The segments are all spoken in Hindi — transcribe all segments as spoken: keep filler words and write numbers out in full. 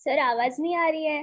सर आवाज नहीं आ रही है।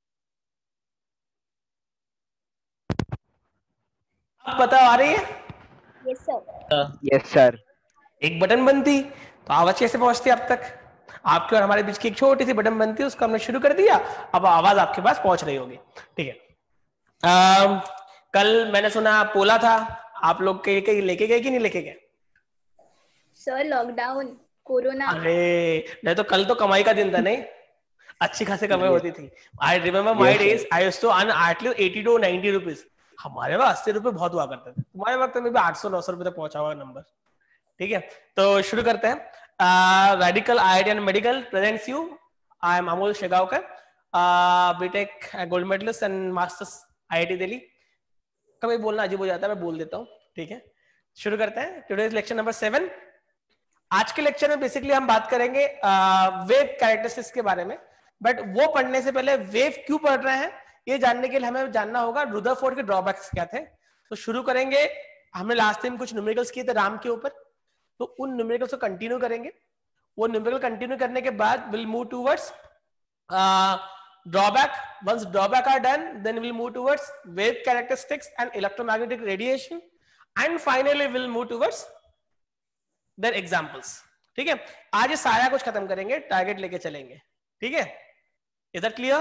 आप बताओ आ रही है? Yes sir. Yes sir. एक बटन बनती तो आवाज कैसे पहुंचती अब तक? आपके और हमारे बीच की एक छोटी सी बटन बनती, उसको हमने शुरू कर दिया, अब आवाज आपके पास पहुंच रही होगी। ठीक है। अम, कल मैंने सुना पोला था, आप लोग के कहीं लेके गए कि नहीं लेके गए? Sir lockdown corona. अरे नहीं तो कल तो कमाई का दिन था, नहीं? अच्छी खासी कमाई होती थी। I remember my days, I used to earn at least eighty two ninety rupees. हमारे पास अस्सी रुपए बहुत हुआ करते थे, तुम्हारे वक्त में भी आठ सौ नौ सौ रुपए तक पहुंचा हुआ नंबर। ठीक है, तो शुरू करते हैं। Radical I I T and medical presents you. I am Amol Shegaonkar, BTech gold medalist and masters I I T Delhi. कभी बोलना अजीब हो जाता है, मैं बोल देता हूँ। ठीक है, शुरू करते हैं। Today's lecture number seven. आज के लेक्चर में बेसिकली हम बात करेंगे वेव कैरेक्टरिस्टिक्स के बारे में, बट वो पढ़ने से पहले वेव क्यों पढ़ रहे हैं ये जानने के लिए हमें जानना होगा रुदरफोर्ड के ड्रॉबैक्स क्या थे। तो शुरू करेंगे। हमने लास्ट टाइम कुछ न्यूमेरिकल्स किए थे राम के ऊपर, तो उन न्यूमेरिकल्स को कंटिन्यू करेंगे। वो न्यूमेरिकल कंटिन्यू करने के बाद will move towards drawback. Once drawback are done, then will move towards wave characteristics and electromagnetic radiation, and finally will move towards their examples. ठीक है, आज ये सारा कुछ खत्म करेंगे, टारगेट लेके चलेंगे। ठीक है, इज दैट क्लियर?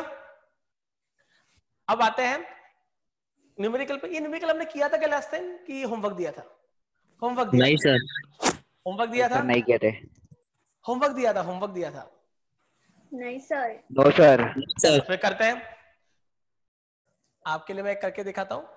अब आते हैं न्यूमेरिकल पे। ये न्यूमेरिकल हमने किया था क्या लास्ट टाइम, कि होमवर्क दिया था? होमवर्क दिया नहीं था। सर। होमवर्क दिया था? नहीं किए थे। होमवर्क दिया था, होमवर्क दिया था। नहीं सर। No sir. चलो फिर करते हैं। आपके लिए मैं करके दिखाता हूं।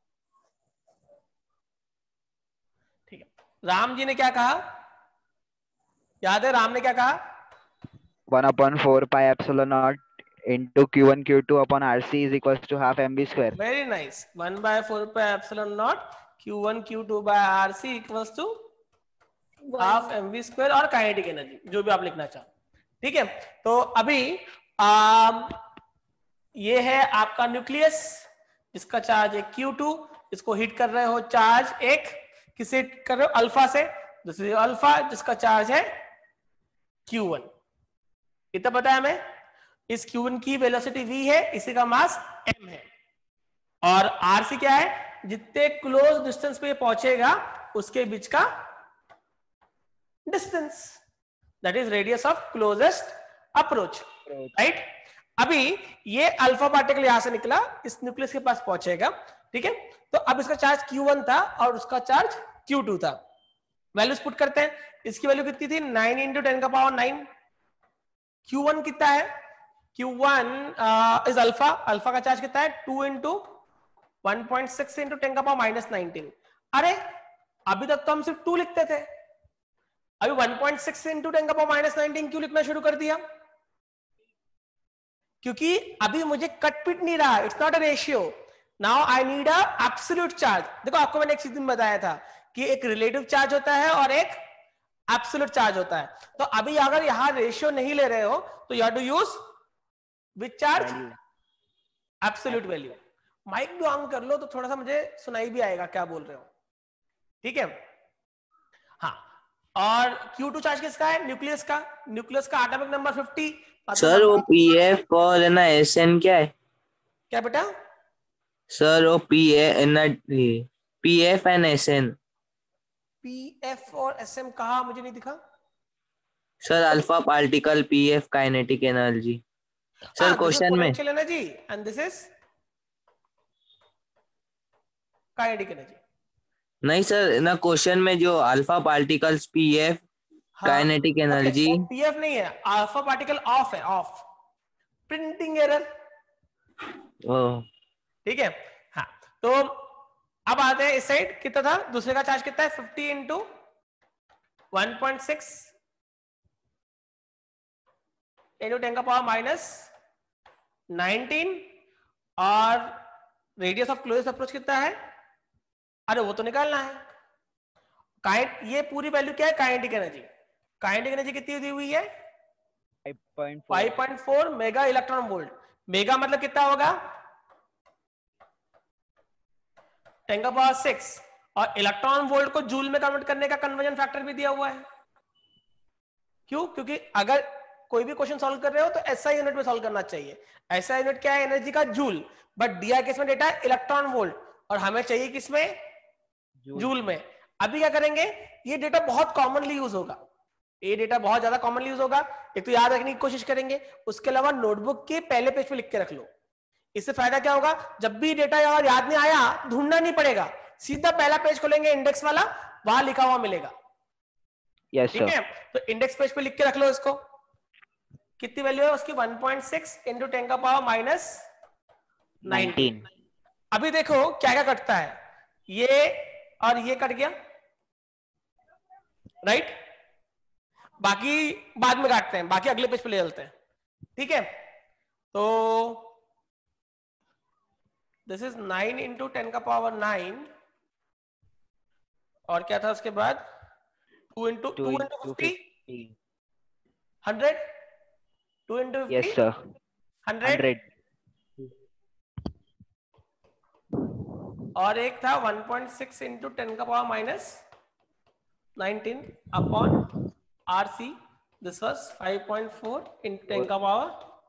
ठीक है, राम जी ने क्या कहा, याद है राम ने क्या कहा? One upon four pi epsilon naught into Q one Q two upon R C is equals to half M V square. Very nice. One by four pi epsilon naught Q one Q two by R C equals to half M V square और काइनेटिक एनर्जी, जो भी आप लिखना चाहो। ठीक है, तो अभी आ, ये है आपका न्यूक्लियस, जिसका चार्ज है Q टू। इसको हिट कर रहे हो चार्ज एक, किसे हिट कर रहे हो? अल्फा से। दिस इज अल्फा, जिसका चार्ज है Q वन। इतना पता है हमें। इस Q वन की वेलोसिटी v है, इसी का मास m है, और R C क्या है? जितने क्लोज डिस्टेंस पे पहुंचेगा उसके बीच का distance, that is radius of closest approach. Right, अभी ये अल्फा पार्टिकल यहां से निकला, इस न्यूक्लियस के पास पहुंचेगा। ठीक है, तो अब इसका चार्ज Q वन था और उसका चार्ज Q टू था। वैल्यूज पुट करते हैं। इसकी वैल्यू कितनी थी? नाइन इंटू टेन का पावर नाइन। Q वन कितना है? Q one is alpha, alpha का चार्ज कितना है? Two into one point six into ten का पावर माइनस नाइनटीन। अरे अभी तक तो हम सिर्फ टू लिखते थे, अभी one point six into ten का पावर माइनस नाइनटीन क्यों लिखना शुरू कर दिया? क्योंकि अभी मुझे कट पिट नहीं रहा, it's not a ratio. Now I need a absolute charge. देखो आपको मैंने एक चीज बताया था कि एक रिलेटिव चार्ज होता है और एक एब्सोल्यूट चार्ज होता है। तो अभी अगर यहां रेशियो नहीं ले रहे हो तो you have to use which charge? Absolute value. Mike भी ऑन कर लो तो थोड़ा सा मुझे सुनाई भी आएगा क्या बोल रहे हो। ठीक है, हाँ। और Q टू चार्ज किसका है? न्यूक्लियस का। न्यूक्लियस का एटॉमिक नंबर फिफ्टी। सर वो पीएफ और है ना एसएन क्या है? क्या बेटा? सर वो पीए ना पीएफ एंड एसएन। पीएफ और एसएम कहा? मुझे नहीं दिखा sir alpha particle, PF kinetic energy. Sir question में potential energy and this is kinetic energy. नहीं सर, ना क्वेश्चन में जो alpha particles PF kinetic energy. PF नहीं है, अल्फा पार्टिकल ऑफ है, ऑफ। Printing error. ओह ठीक है, हाँ। तो अब आते हैं इस साइड, कितना था? दूसरे का चार्ज कितना है? Fifty into one point six into ten का पावर माइनस नाइनटीन, और रेडियस ऑफ क्लोजेस्ट अप्रोच कितना है? अरे वो तो निकालना है। काइट ये पूरी वैल्यू क्या है? Kinetic energy. काइनेटिक एनर्जी कितनी दी हुई है? Five point four mega electron volt. Mega मतलब कितना होगा? टेन का पावर सिक्स, और इलेक्ट्रॉन वोल्ट को जूल में कन्वर्ट करने का कन्वर्जन फैक्टर भी दिया हुआ है। क्यों? क्योंकि अगर कोई भी क्वेश्चन सॉल्व कर रहे हो तो एसआई यूनिट में सॉल्व करना चाहिए। एसआई यूनिट क्या है? एनर्जी का जूल, बट डीआई किसमें डेटा है? इलेक्ट्रॉन वोल्ट, और हमें चाहिए किसमें? जूल में। अभी क्या करेंगे, ये डेटा बहुत कॉमनली यूज होगा, ये डेटा बहुत ज्यादा कॉमनली यूज होगा। एक तो याद रखने की कोशिश करेंगे, उसके अलावा नोटबुक के पहले पेज पे लिख के रख लो। इससे फायदा क्या होगा, जब भी डेटा यार याद नहीं आया ढूंढना नहीं पड़ेगा, सीधा पहला पेज खोलेंगे इंडेक्स वाला, वहां लिखा हुआ मिलेगा। यस ठीक है, तो इंडेक्स पेज पे लिख के रख लो इसको। कितनी वैल्यू है उसकी? One point six into ten का पावर माइनस नाइनटीन। अभी देखो क्या क्या कटता है, ये और ये कट गया, राइट? बाकी बाद में काटते हैं, बाकी अगले पेज पे ले चलते हैं। ठीक है, तो this is nine into ten का पावर नाइन, और क्या था उसके बाद? Two into two into fifty, hundred, two into yes sir, hundred, और एक था one point six into ten का power minus nineteen upon RC, this was five point four into ten का पावर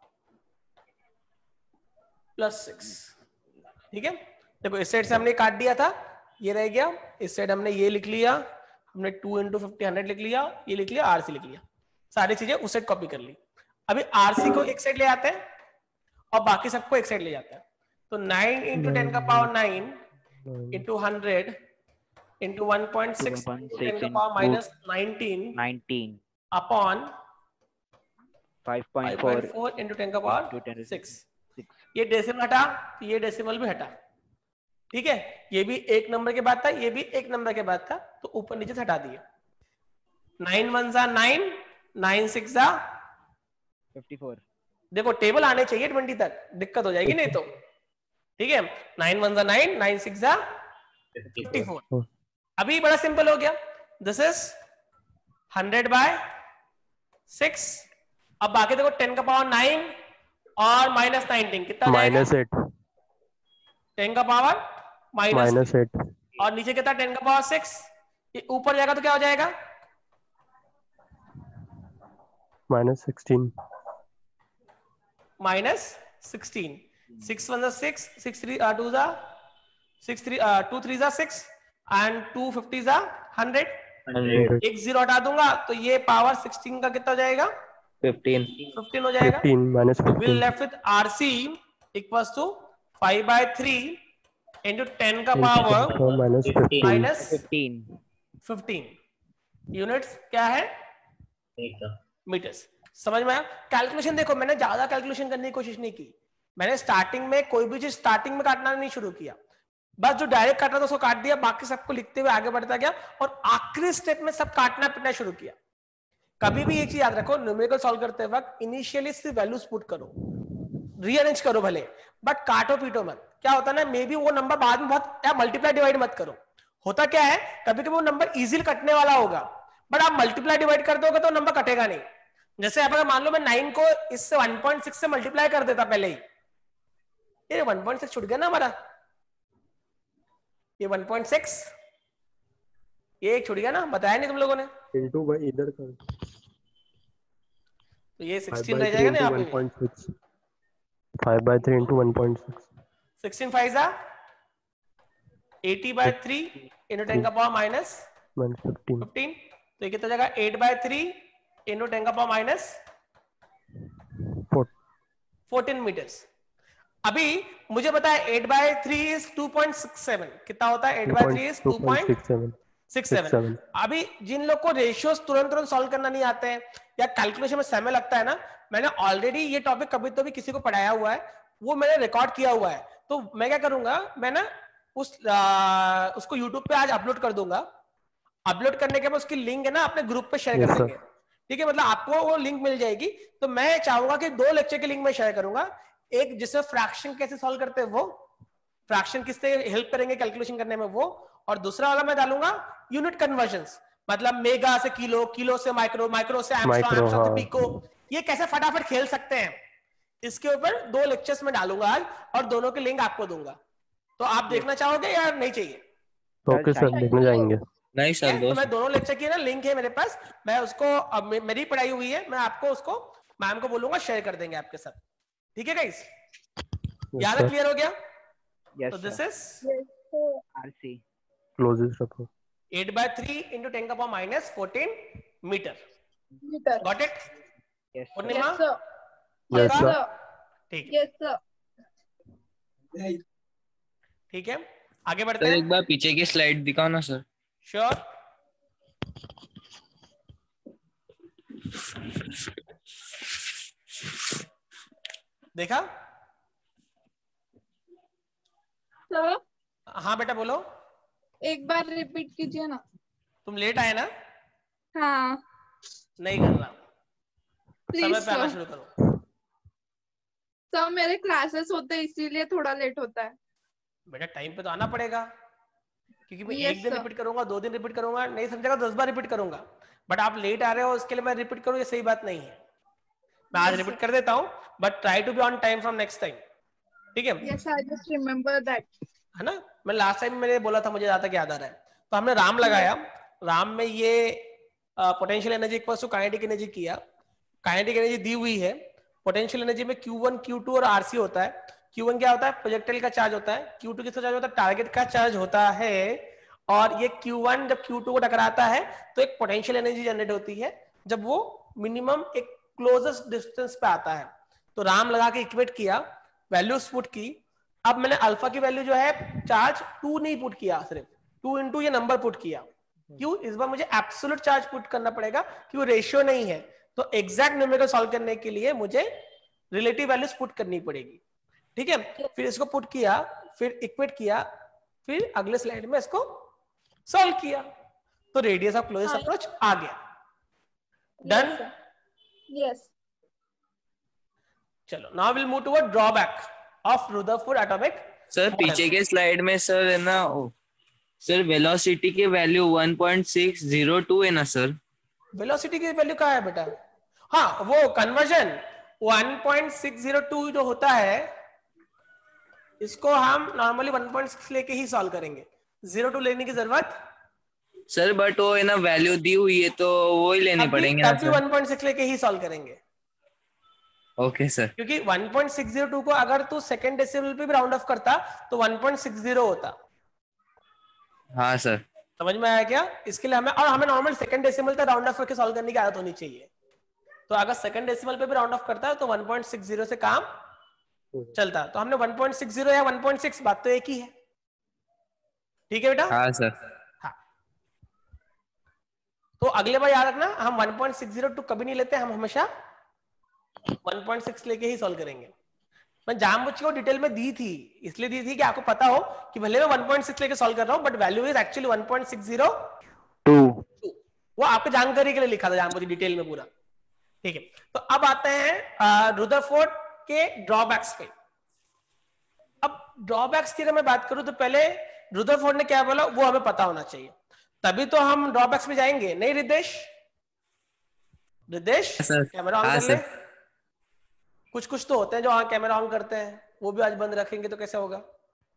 प्लस सिक्स। ठीक है, देखो इस साइड से हमने काट दिया था, ये रह गया, इस साइड हमने ये लिख लिया, हमने टू इंटू फिफ्टी हंड्रेड लिख लिया, ये लिख लिया, आरसी लिख लिया, सारी चीजें उस साइड कॉपी कर ली। अभी आरसी को एक साइड ले आते हैं और बाकी सबको एक साइड ले जाते हैं। तो नाइन इंटू टेन का power nine into hundred into one point six ten का power minus nineteen nineteen upon five point four into ten का पावर सिक्स। ये डेसिमल हटा, ये डेसिमल भी हटा। ठीक है, ये भी एक नंबर के बाद था, ये भी एक नंबर के बाद था, तो ऊपर नीचे से हटा दिए। नाइन वन जा नाइन, नाइन सिक्स जा फिफ्टी फोर। देखो टेबल आने चाहिए ट्वेंटी तक, दिक्कत हो जाएगी नहीं तो। ठीक है, नाइन वन जा नाइन, नाइन सिक्स जा फिफ्टी फोर। अभी बड़ा सिंपल हो गया, this is hundred by six. अब बाकी देखो टेन का पावर नाइन और माइनस नाइनटीन कितना? माइनस एट, टेन का पावर माइनस एट, और नीचे कितना? टेन का पावर सिक्स। ये ऊपर जाएगा तो क्या हो जाएगा? Minus sixteen, minus sixteen. Six one जा सिक्स, सिक्स थ्री टू जा सिक्स थ्री टू थ्री जा सिक्स एंड टू फिफ्टी जा हंड्रेड। एक जीरो हटा दूंगा तो ये पावर सिक्सटीन का कितना हो जाएगा? फिफ्टीन, फिफ्टीन हो जाएगा। Fifteen minus will fifteen, left with RC equals to five by three into ten का power minus fifteen, minus fifteen fifteen. Units क्या है? मीटर्स। समझ में आया? कैलकुलेशन देखो, मैंने ज्यादा कैलकुलेशन करने की कोशिश नहीं की, मैंने स्टार्टिंग में कोई भी चीज स्टार्टिंग में काटना नहीं शुरू किया, बस जो डायरेक्ट काटना था उसको काट दिया, बाकी सबको लिखते हुए आगे बढ़ता गया, और आखिरी स्टेप में सब काटना पिटना शुरू किया। कभी भी एक चीज याद रखो, न्यूमेरिकल सॉल्व करते वक्त इनिशियली सिर्फ वैल्यूज पुट करो, रीअरेंज करो भले, बट काटो पीटो मत। क्या होता है ना, मे बी वो नंबर बाद में बहुत, या मल्टीप्लाई डिवाइड मत करो। होता क्या है, कभी कभी वो नंबर इजीली कटने वाला होगा, बट आप मल्टीप्लाई डिवाइड कर दोगे तो नंबर कटेगा नहीं। जैसे आप अगर मान लो मैं नाइन को इससे वन पॉइंट सिक्स से मल्टीप्लाई कर देता पहले ही, ये वन पॉइंट सिक्स छूट गया ना हमारा, ये वन पॉइंट सिक्स ये एक छूट गया ना, बताया नहीं तुम लोगों ने? इनटू भाई इधर कर, तो ये सिक्सटीन रह जाएगा ना यहाँ पे, five by three into one point six, sixteen five जा eighty by three into ten का पावर माइनस फिफ्टीन, फिफ्टीन। तो ये कितना जाएगा? Eight by three into ten का पावर माइनस फोर्टीन मीटर्स। अभी मुझे पता है eight by three is two point six seven, कितना होता है? Eight by three is two point six seven. अभी जिन लोग को रेशियोज तुरंत तुरंत सॉल्व करना नहीं आते हैं या कैलकुलेशन में समय लगता है ना, मैंने ऑलरेडी ये टॉपिक कभी तो भी किसी को पढ़ाया हुआ है, वो मैंने रिकॉर्ड किया हुआ है। तो मैं क्या करूंगा, मैं ना उस आ, उसको यूट्यूब पे आज अपलोड कर दूंगा। अपलोड करने के बाद उसकी लिंक है ना अपने ग्रुप पे शेयर कर देंगे, ठीक है? मतलब आपको वो लिंक मिल जाएगी। तो मैं चाहूंगा कि दो लेक्चर की लिंक में शेयर करूंगा, एक जिसमें फ्रैक्शन कैसे सॉल्व करते हैं वो, फ्रैक्शन किससे हेल्प करेंगे कैलकुलेशन करने में वो, और दूसरा वाला मैं डालूंगा यूनिट कन्वर्जन्स, मतलब मेगा से किलो, किलो से माइक्रो, माइक्रो से एंगस्ट्रॉम, एंगस्ट्रॉम से पिको, ये कैसे फटाफट खेल सकते हैं, इसके ऊपर दो लेक्चर्स में डालूंगा आज, और दोनों की लिंक आपको दूंगा। तो आप देखना चाहोगे या नहीं चाहिए? ओके सर, देखने जाएंगे। नहीं सर, तो मैं दोनों लेक्चर की ना लिंक है मेरे पास, मैं उसको, अब मेरी पढ़ाई हुई है, मैं आपको उसको मैम को बोलूंगा शेयर कर देंगे आपके साथ, ठीक है गाइस? Yes, याद sir. क्लियर हो गया? Yes, तो this sir. Is R C. Closest रखो. eight by three into ten का power minus fourteen meter. Meter. Got it? Yes, sir. Purnima? Yes, sir. Yes, पक्का? sir. ठीक है, Yes, sir. ठीक है, आगे बढ़ते सर हैं. एक बार पीछे की स्लाइड दिखाओ ना सर. श्योर. देखा? Sir, हाँ बेटा बोलो. एक बार रिपीट कीजिए ना. तुम लेट आए ना? हाँ. नहीं कर रहा. Please, समय पे आना sir. शुरू करो. सर मेरे क्लासेस होते हैं इसीलिए थोड़ा लेट होता है. बेटा टाइम पे तो आना पड़ेगा, क्योंकि मैं Yes, एक दिन sir. रिपीट करूंगा, दो दिन रिपीट करूंगा, नहीं समझेगा दस बार रिपीट करूंगा. बट आप लेट आ रहे हो उसके लिए मैं रिपीट करूँ, ये सही बात नहीं है. मैं आज Yes, रिपीट sir. कर देता हूँ, but try to be on time from next time. ठीक है? Yes, I just remember that. है ना? मैं लास्ट टाइम मैंने बोला था, मुझे ज्यादा तक याद आ रहा है. तो हमने राम लगाया. राम में ये potential energy equals to kinetic energy किया. काइनेटिक एनर्जी दी हुई है. पोटेंशियल एनर्जी में क्यू वन क्यू टू और आरसी होता है. क्यू वन क्या होता है? प्रोजेक्टाइल का चार्ज होता है. क्यू टू किसका चार्ज होता है? टारगेट का चार्ज होता है. और ये क्यू वन जब क्यू टू को टकराता है तो एक पोटेंशियल एनर्जी जनरेट होती है, जब वो मिनिमम एक क्लोजेस्ट डिस्टेंस पे आता है. तो राम लगा के इक्वेट किया, वैल्यूज पुट की. अब मैंने अल्फा की वैल्यू जो है चार्ज टू नहीं पुट किया, सिर्फ टू इंटू ये नंबर पुट किया. क्यों? इस बार मुझे एब्सोल्यूट चार्ज पुट करना पड़ेगा, क्यों? रेशियो नहीं है. तो एग्जैक्ट न्यूमेरिकल सॉल्व करने के लिए मुझे रिलेटिव वैल्यूज पुट करनी पड़ेगी. ठीक है? फिर इसको पुट किया, फिर इक्वेट किया, फिर अगले स्लाइड में इसको सॉल्व किया. तो रेडियस ऑफ क्लोजेस्ट अप्रोच आ गया. डन? Yes, sir. Yes. चलो, now will move toward drawback of Rutherford atomic. Sir पीछे के स्लाइड में सर है ना, ओ, सर वेलोसिटी की value one point six zero two है ना सर? वेलोसिटी की वैल्यू कहाँ है बेटा? हाँ, वो conversion one point six zero two जो होता है, इसको हम नॉर्मली वन पॉइंट सिक्स लेके ही सॉल्व करेंगे. जीरो टू लेने की जरूरत सर बट वो है ना वैल्यू दी हुई है तो वो ही लेने पड़ेंगे ना सर? वन पॉइंट सिक्स लेके ही सॉल्व करेंगे. Okay sir. क्योंकि one point six zero two को अगर तू सेकंड डेसिमल पे भी राउंड ऑफ करता तो वन पॉइंट सिक्स जीरो होता. हाँ सर. समझ में आया क्या? इसके लिए हमें, और हमें नॉर्मल सेकंड डेसिमल तक राउंड ऑफ करके सॉल्व करने की आदत होनी चाहिए. तो अगर सेकंड डेसिमल पे भी राउंड ऑफ करता है तो वन पॉइंट सिक्स जीरो से काम चलता है. तो हमने वन पॉइंट सिक्स जीरो या वन पॉइंट सिक्स, बात तो एक ही है. ठीक है बेटा? हाँ सर. हाँ. तो अगले बार याद रखना, हम one point six zero two कभी नहीं लेते, हम हमेशा वन पॉइंट सिक्स लेके ही सॉल्व करेंगे. मैं जानबूझ के डिटेल में दी थी, इसलिए दी थी कि आपको पता हो कि भले मैं वन पॉइंट सिक्स लेके सॉल्व कर रहा हूं, but value is actually one point six zero two. वो आपको जानकारी के लिए लिखा था जानबूझ डिटेल में पूरा. ठीक है? तो अब आते हैं रुदरफोर्ड के ड्रॉबैक्स पे. अब ड्रॉबैक्स की अगर मैं बात करूं तो पहले रुदरफोर्ड ने क्या बोला वो हमें पता होना चाहिए, तभी तो हम ड्रॉबैक्स में जाएंगे. नहीं रिदेश? रिदेश कैमरा ऑन कर ले. कुछ कुछ तो होते हैं जो हाँ कैमरा ऑन करते हैं, वो भी आज बंद रखेंगे तो कैसे होगा?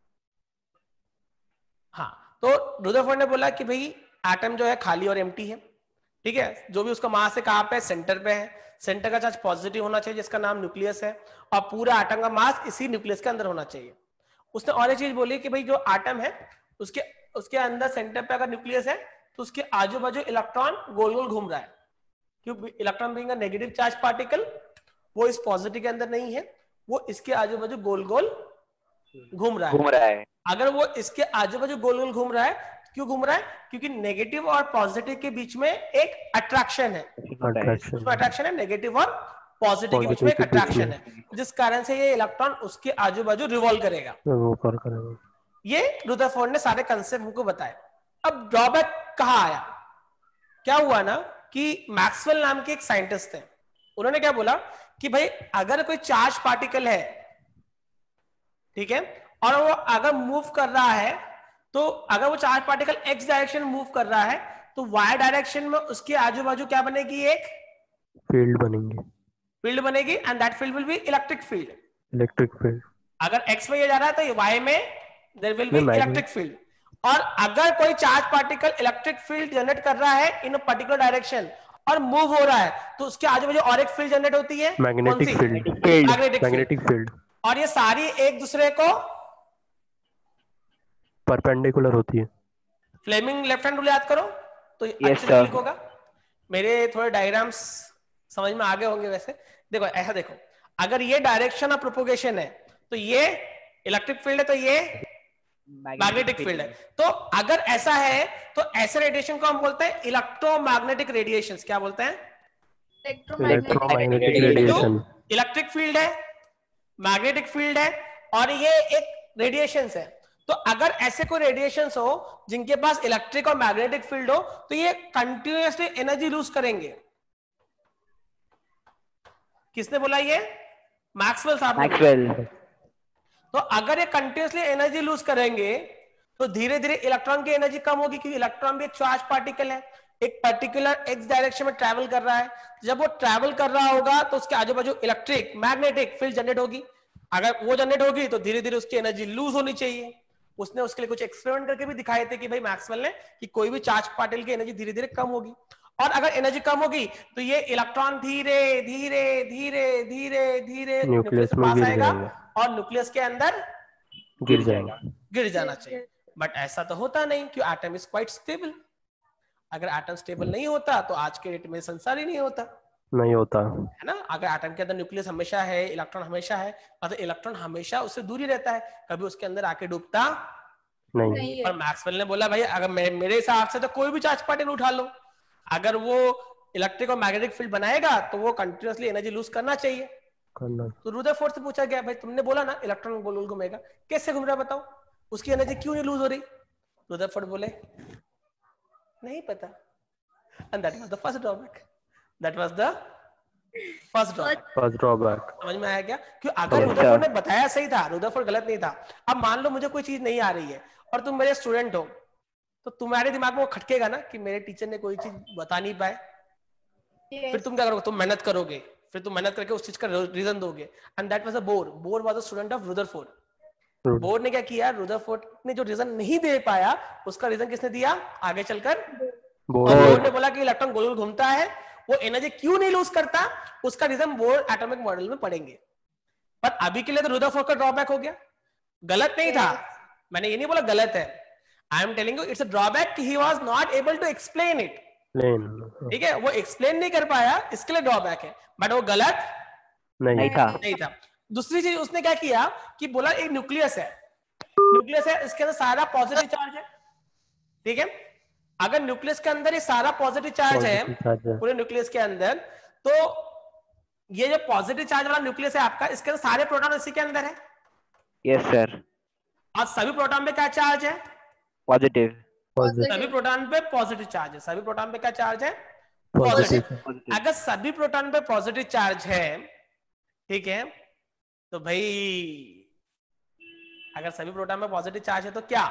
हाँ, तो रुदरफोर्ड ने बोला कि भाई एटम जो है खाली और एम्प्टी है. ठीक है? जो भी उसका मास है कहाँ पे? सेंटर पे है. सेंटर का चार्ज पॉजिटिव होना चाहिए, जिसका नाम न्यूक्लियस है, और पूरा एटम का मास इसी न्यूक्लियस के अंदर होना चाहिए. उसने और एक चीज बोली कि भाई जो एटम है उसके उसके अंदर सेंटर पे अगर न्यूक्लियस है तो उसके आजू बाजू इलेक्ट्रॉन गोल गोल घूम रहा है. क्यों? Electron being a negative charge particle, वो इस पॉजिटिव के अंदर नहीं है, वो इसके आजू बाजू गोल गोल घूम रहा है. घूम रहा है. अगर वो इसके आजू बाजू गोल गोल घूम रहा है, क्यों घूम रहा है? क्योंकि नेगेटिव और पॉजिटिव के बीच में एक अट्रैक्शन है. उसमें अट्रैक्शन है, नेगेटिव और पॉजिटिव के बीच में एक अट्रैक्शन है, जिस कारण से ये इलेक्ट्रॉन उसके आजू बाजू रिवॉल्व करेगा. ये रुदरफोर्ड ने सारे कंसेप्ट हमको बताए. अब ड्रॉबैक कहाँ आया? क्या हुआ ना कि मैक्सवेल नाम के एक साइंटिस्ट थे, उन्होंने क्या बोला कि भाई अगर कोई चार्ज पार्टिकल है, ठीक है, और वो अगर मूव कर रहा है, तो अगर वो charge particle X direction move कर रहा है तो वाई डायरेक्शन में उसके आजू बाजू क्या बनेगी? एक फील्ड बनेंगे. फील्ड बनेगी, and that field will be electric field. Electric field. अगर एक्स में ये जा रहा है तो ये वाई में there will be electric field. और अगर कोई charge particle electric field generate कर रहा है इन अ पर्टिकुलर डायरेक्शन और मूव हो रहा है तो उसके आजू बाजू और एक फील्ड जनरेट होती है, magnetic field field magnetic field. Magnetic field और ये सारी एक दूसरे को परपेंडिकुलर होती है। फ्लेमिंग लेफ्ट हैंड रूल याद करो तो Yes, अच्छे से sir. लिखोगा। मेरे थोड़े डायग्राम्स समझ में आगे होंगे वैसे। देखो ऐसा देखो, अगर ये डायरेक्शन ऑफ प्रोपोगेशन है तो ये इलेक्ट्रिक फील्ड है, तो ये मैग्नेटिक फील्ड है। तो अगर ऐसा है तो ऐसे रेडिएशन को हम बोलते हैं इलेक्ट्रोमैग्नेटिक रेडिएशंस। क्या बोलते हैं? Electromagnetic radiation. इलेक्ट्रिक फील्ड है, मैग्नेटिक फील्ड है और ये एक रेडिएशंस है। तो अगर ऐसे कोई रेडिएशंस हो जिनके पास इलेक्ट्रिक और मैग्नेटिक फील्ड हो तो ये कंटिन्यूअसली एनर्जी लूज करेंगे। किसने बोला ये? मैक्सवेल साहब ने बोला। मैक्सवेल। तो अगर ये कंटिन्यूअसली एनर्जी लूज करेंगे तो धीरे धीरे इलेक्ट्रॉन की एनर्जी कम होगी, क्योंकि इलेक्ट्रॉन भी एक चार्ज पार्टिकल है, एक पर्टिकुलर एक्स डायरेक्शन में ट्रैवल कर रहा है। जब वो ट्रैवल कर रहा होगा तो उसके आजू बाजू इलेक्ट्रिक मैग्नेटिक फील्ड जनरेट होगी। अगर वो जनरेट होगी तो धीरे धीरे उसकी एनर्जी लूज होनी चाहिए। उसने उसके लिए कुछ एक्सपेरिमेंट करके भी दिखाए थे कि भाई मैक्सवेल ने कि कोई भी चार्ज पार्टिकल की एनर्जी धीरे धीरे कम होगी, और अगर एनर्जी कम होगी तो ये इलेक्ट्रॉन धीरे धीरे धीरे धीरे धीरे न्यूक्लियस के पास आएगा और न्यूक्लियस के अंदर गिर जाएगा। गिर जाना चाहिए। बट ऐसा तो होता नहीं, क्योंकि एटम इज क्वाइट स्टेबल। अगर एटम स्टेबल नहीं होता तो आज के डेट में संसार ही नहीं होता, नहीं होता है ना। अगर एटम के अंदर न्यूक्लियस हमेशा है, इलेक्ट्रॉन हमेशा है, और इलेक्ट्रॉन हमेशा उससे दूर ही रहता है, कभी उसके अंदर आके डूबता नहीं, नहीं और मैक्सवेल ने बोला भाई अगर मे, मेरे हिसाब से तो कोई भी चार्ज पार्टिकल उठा लो, अगर वो इलेक्ट्रिक और मैग्नेटिक फील्ड बनाएगा तो वो कंटिन्यूअसली एनर्जी लूज करना चाहिए। करना। तो रुदरफोर्ड से पूछा गया भाई तुमने बोला ना इलेक्ट्रॉन गोल गोल घूमेगा, कैसे घूम रहा है बताओ, उसकी एनर्जी क्यों नहीं लूज हो रही? रुदरफोर्ड बोले नहीं पता। And that was the first drawback. That was the first drawback. First drawback समझ में आया क्या? क्यों अगर रुदरफोर्ड ने बताया सही था, रुदरफोर्ड गलत नहीं था। अब मान लो मुझे कोई चीज नहीं आ रही है और तुम मेरे स्टूडेंट हो, तो तुम्हारे दिमाग में वो खटकेगा ना कि मेरे टीचर ने कोई चीज बता नहीं पाए। Yes. फिर तुम क्या करोगे? तुम मेहनत करोगे, फिर तुम मेहनत करके उस चीज का रीजन दोगे। And that was a Bohr. Bohr was a student of Rutherford. Bohr ने क्या किया? रुदरफोर्ड ने जो रीजन नहीं दे पाया उसका रीजन किसने दिया आगे चलकर? बोर। और बोर ने बोला कि इलेक्ट्रॉन गोल गोल घूमता है, वो एनर्जी क्यों नहीं लूज करता, उसका रीजन बोर एटॉमिक मॉडल में पढ़ेंगे। पर अभी के लिए तो रुदरफोर्ड का ड्रॉबैक हो गया। गलत नहीं था, मैंने ये नहीं बोला गलत है। I am telling you it's a drawback कि he was not able to explain it. ठीक है, वो एक्सप्लेन नहीं कर पाया, इसके लिए ड्रॉबैक है, बट वो गलत नहीं, नहीं था। नहीं था। दूसरी चीज उसने क्या किया कि बोला एक न्यूक्लियस है, न्यूक्लियस है, इसके अंदर सारा पॉजिटिव चार्ज है। ठीक है, अगर न्यूक्लियस के अंदर ये सारा पॉजिटिव चार्ज है पूरे न्यूक्लियस के अंदर, तो ये जो पॉजिटिव चार्ज वाला न्यूक्लियस है आपका, इसके अंदर सारे प्रोटॉन इसी के अंदर है। Yes sir. और सभी प्रोटॉन पे क्या चार्ज है? पॉजिटिव। सभी प्रोटॉन पे पॉजिटिव चार्ज है। सभी प्रोटॉन पे क्या चार्ज है? पॉजिटिव। अगर सभी प्रोटॉन पे पॉजिटिव चार्ज है, ठीक है, तो भाई अगर सभी प्रोटॉन में पॉजिटिव चार्ज है तो क्या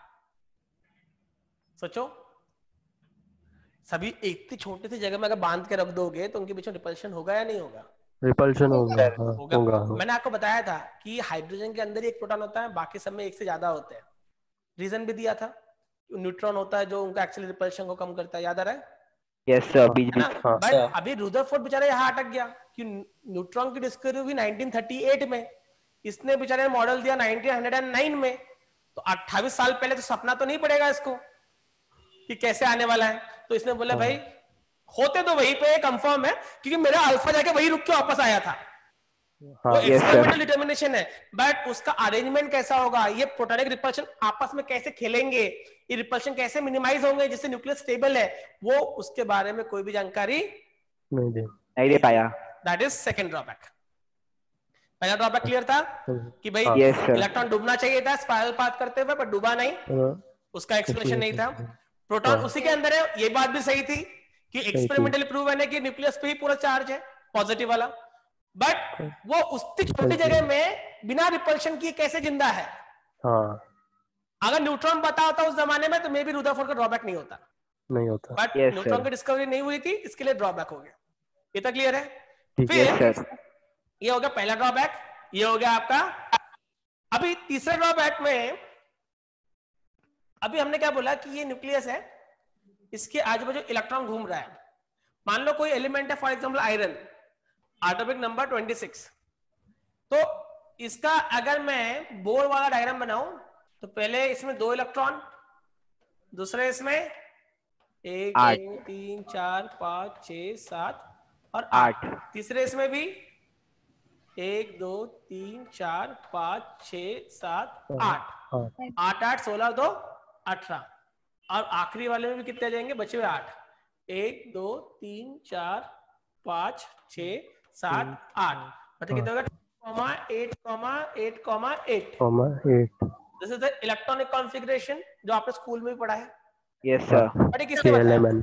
सोचो, सभी एक ही छोटी सी जगह में अगर बांध के रख दोगे तो उनके बीच में रिपल्शन होगा या नहीं होगा? रिपल्शन होगा। हाँ, होगा। होगा। मैंने आपको बताया था कि हाइड्रोजन के अंदर ही एक प्रोटॉन होता है, बाकी सब में एक से ज्यादा होते हैं। रीजन भी दिया था, न्यूट्रॉन होता है जो उनका एक्चुअली रिपल्शन को कम करता है, याद आ रहा है? Yes sir. बीच बीच। हाँ। बट अभी रुदरफोर्ड बेचारा यहाँ अटक गया कि न्यूट्रॉन की डिस्कवरी हुई नाइनटीन थर्टी एट में, इसने बेचारे ने मॉडल दिया नाइनटीन हंड्रेड नाइन में। तो अट्ठाईस साल पहले तो सपना तो नहीं पड़ेगा इसको कि कैसे आने वाला है। तो इसने बोला भाई होते तो वहीं पे कंफर्म है, क्योंकि मेरा अल्फा जाके वही रुक के वापस आया था। हाँ, वो yes, एक्सपेरिमेंटल डिटर्मिनेशन है, बट उसका अरेंजमेंट कैसा होगा, ये प्रोटॉनिक रिपल्शन आपस में कैसे खेलेंगे, ये रिपल्शन कैसे मिनिमाइज होंगे जिससे न्यूक्लियस स्टेबल है, वो उसके बारे में कोई भी जानकारी नहीं दे नहीं दे पाया। That is second drawback. पहला ड्रॉबैक क्लियर था कि भाई Yes, sir. इलेक्ट्रॉन डूबना चाहिए था स्पाइरल पाथ करते हुए, पर डूबा नहीं, उसका एक्सप्लेनेशन नहीं था। प्रोटॉन उसी के अंदर है, ये बात भी सही थी कि एक्सपेरिमेंटली प्रूव है कि न्यूक्लियस पे ही पूरा चार्ज है पॉजिटिव वाला, बट वो उतनी छोटी जगह में बिना रिपल्शन किए कैसे जिंदा है? हाँ, अगर न्यूट्रॉन पता होता उस जमाने में तो मे बी रुदरफोर्ड का ड्रॉबैक नहीं होता, नहीं होता। But Yes, neutron sir. की डिस्कवरी नहीं हुई थी, इसके लिए ड्रॉबैक हो गया। ये तो क्लियर है? ठीक है। यस फिर सर। ये हो गया पहला ड्रॉबैक, ये हो गया आपका। अभी तीसरे ड्रॉबैक में अभी हमने क्या बोला कि ये न्यूक्लियस है, इसके आजू बाजू इलेक्ट्रॉन घूम रहा है, मान लो कोई एलिमेंट है for example iron, atomic number twenty six. तो इसका अगर मैं बोर वाला डायग्राम बनाऊं तो पहले इसमें दो इलेक्ट्रॉन, दूसरे इसमें एक आठ। दो तीन चार पाँच छह सात और आठ। आठ। तीसरे इसमें भी एक दो तीन चार पाँच छह सात आठ, हाँ आठ आठ सोलह दो अठारह। और आखिरी वाले में भी कितने जाएंगे, बचे हुए आठ, एक दो तीन चार पाँच छह सात आठ, मतलब कितना होगा comma eight comma eight comma eight. Comma eight. This is the electronic configuration जो आपने स्कूल में भी पढ़ा है। Yes sir. बट ये किसने बताया, K L M N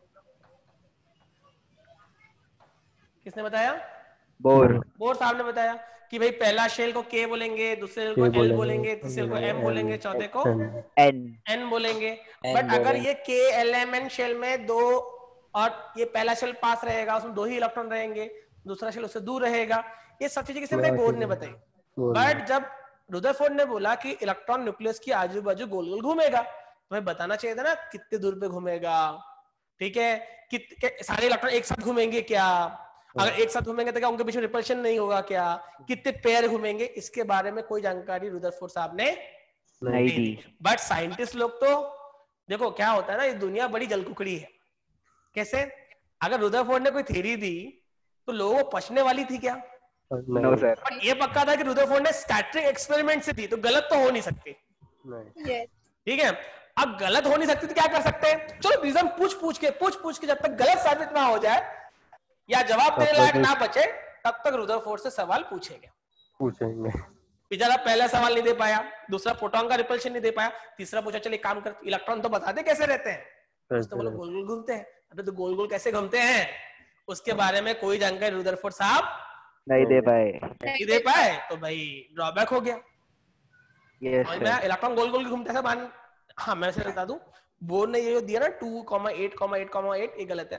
किसने बताया? बोर। बोर साहब ने बताया कि भाई पहला शेल को के बोलेंगे, दूसरे K को एल बोलेंगे, बोलेंगे, तीसरे को एम M, बोलेंगे, चौथे को N। एन। एन बोलेंगे। N बट अगर बोलेंगे। ये के एल एम एन शेल में दो, और ये पहला शेल पास रहेगा, उसमें दो ही इलेक्ट्रॉन रहेंगे, दूसरा शेल उससे दूर रहेगा। ये सब चीजें किसने बताई, बोर ने बताई। बोर ने। बट जब रुदरफोर्ड ने बोला कि इलेक्ट्रॉन न्यूक्लियस की आजू बाजू गोल गोल घूमेगा, तो हमें बताना चाहिए था ना कितने दूर पे घूमेगा। ठीक है, कित सारे इलेक्ट्रॉन एक साथ घूमेंगे क्या, अगर एक साथ घूमेंगे तो क्या उनके बीच में रिपल्शन नहीं होगा क्या, कितने पेयर घूमेंगे, इसके बारे में कोई जानकारी रुदरफोर्ड साहब ने नहीं दी। बट साइंटिस्ट लोग तो देखो क्या होता है ना, ये दुनिया बड़ी जलकुकड़ी है। कैसे, अगर रुदरफोर्ड ने कोई थ्योरी दी तो लोगों को पचने वाली थी क्या? No sir. बट ये पक्का था कि रुदरफोर्ड ने स्कैटरिंग एक्सपेरिमेंट से थी, तो गलत तो हो नहीं सकती। नहीं। Yes. ठीक है, अब गलत हो नहीं सकती तो क्या कर सकते हैं, चलो रीजन पूछ पूछ के पूछ पूछ के जब तक गलत साबित ना हो जाए या जवाब देने लायक ना बचे, तब तक रुदरफोर्ड से सवाल पूछेंगे। पूछेंगे। बेचारा पहला सवाल नहीं दे पाया, दूसरा प्रोटॉन का रिपल्शन नहीं दे पाया, तीसरा पूछा चलिए काम कर, इलेक्ट्रॉन तो बता दे कैसे रहते हैं। उसने बोला गोल गोल घूमते हैं। अबे तो गोल गोल कैसे घूमते हैं, उसके बारे में कोई जानकारी रुदरफोर्ड साहब नहीं दे पाए। नहीं दे पाए, तो भाई ड्रॉबैक हो गया। यस और सर। मैं इलेक्ट्रॉन गोल गोल घूमते हैं मान, हाँ मैं से बता दूं, बोर ने ये जो दिया ना two comma eight comma eight comma eight, ये गलत है।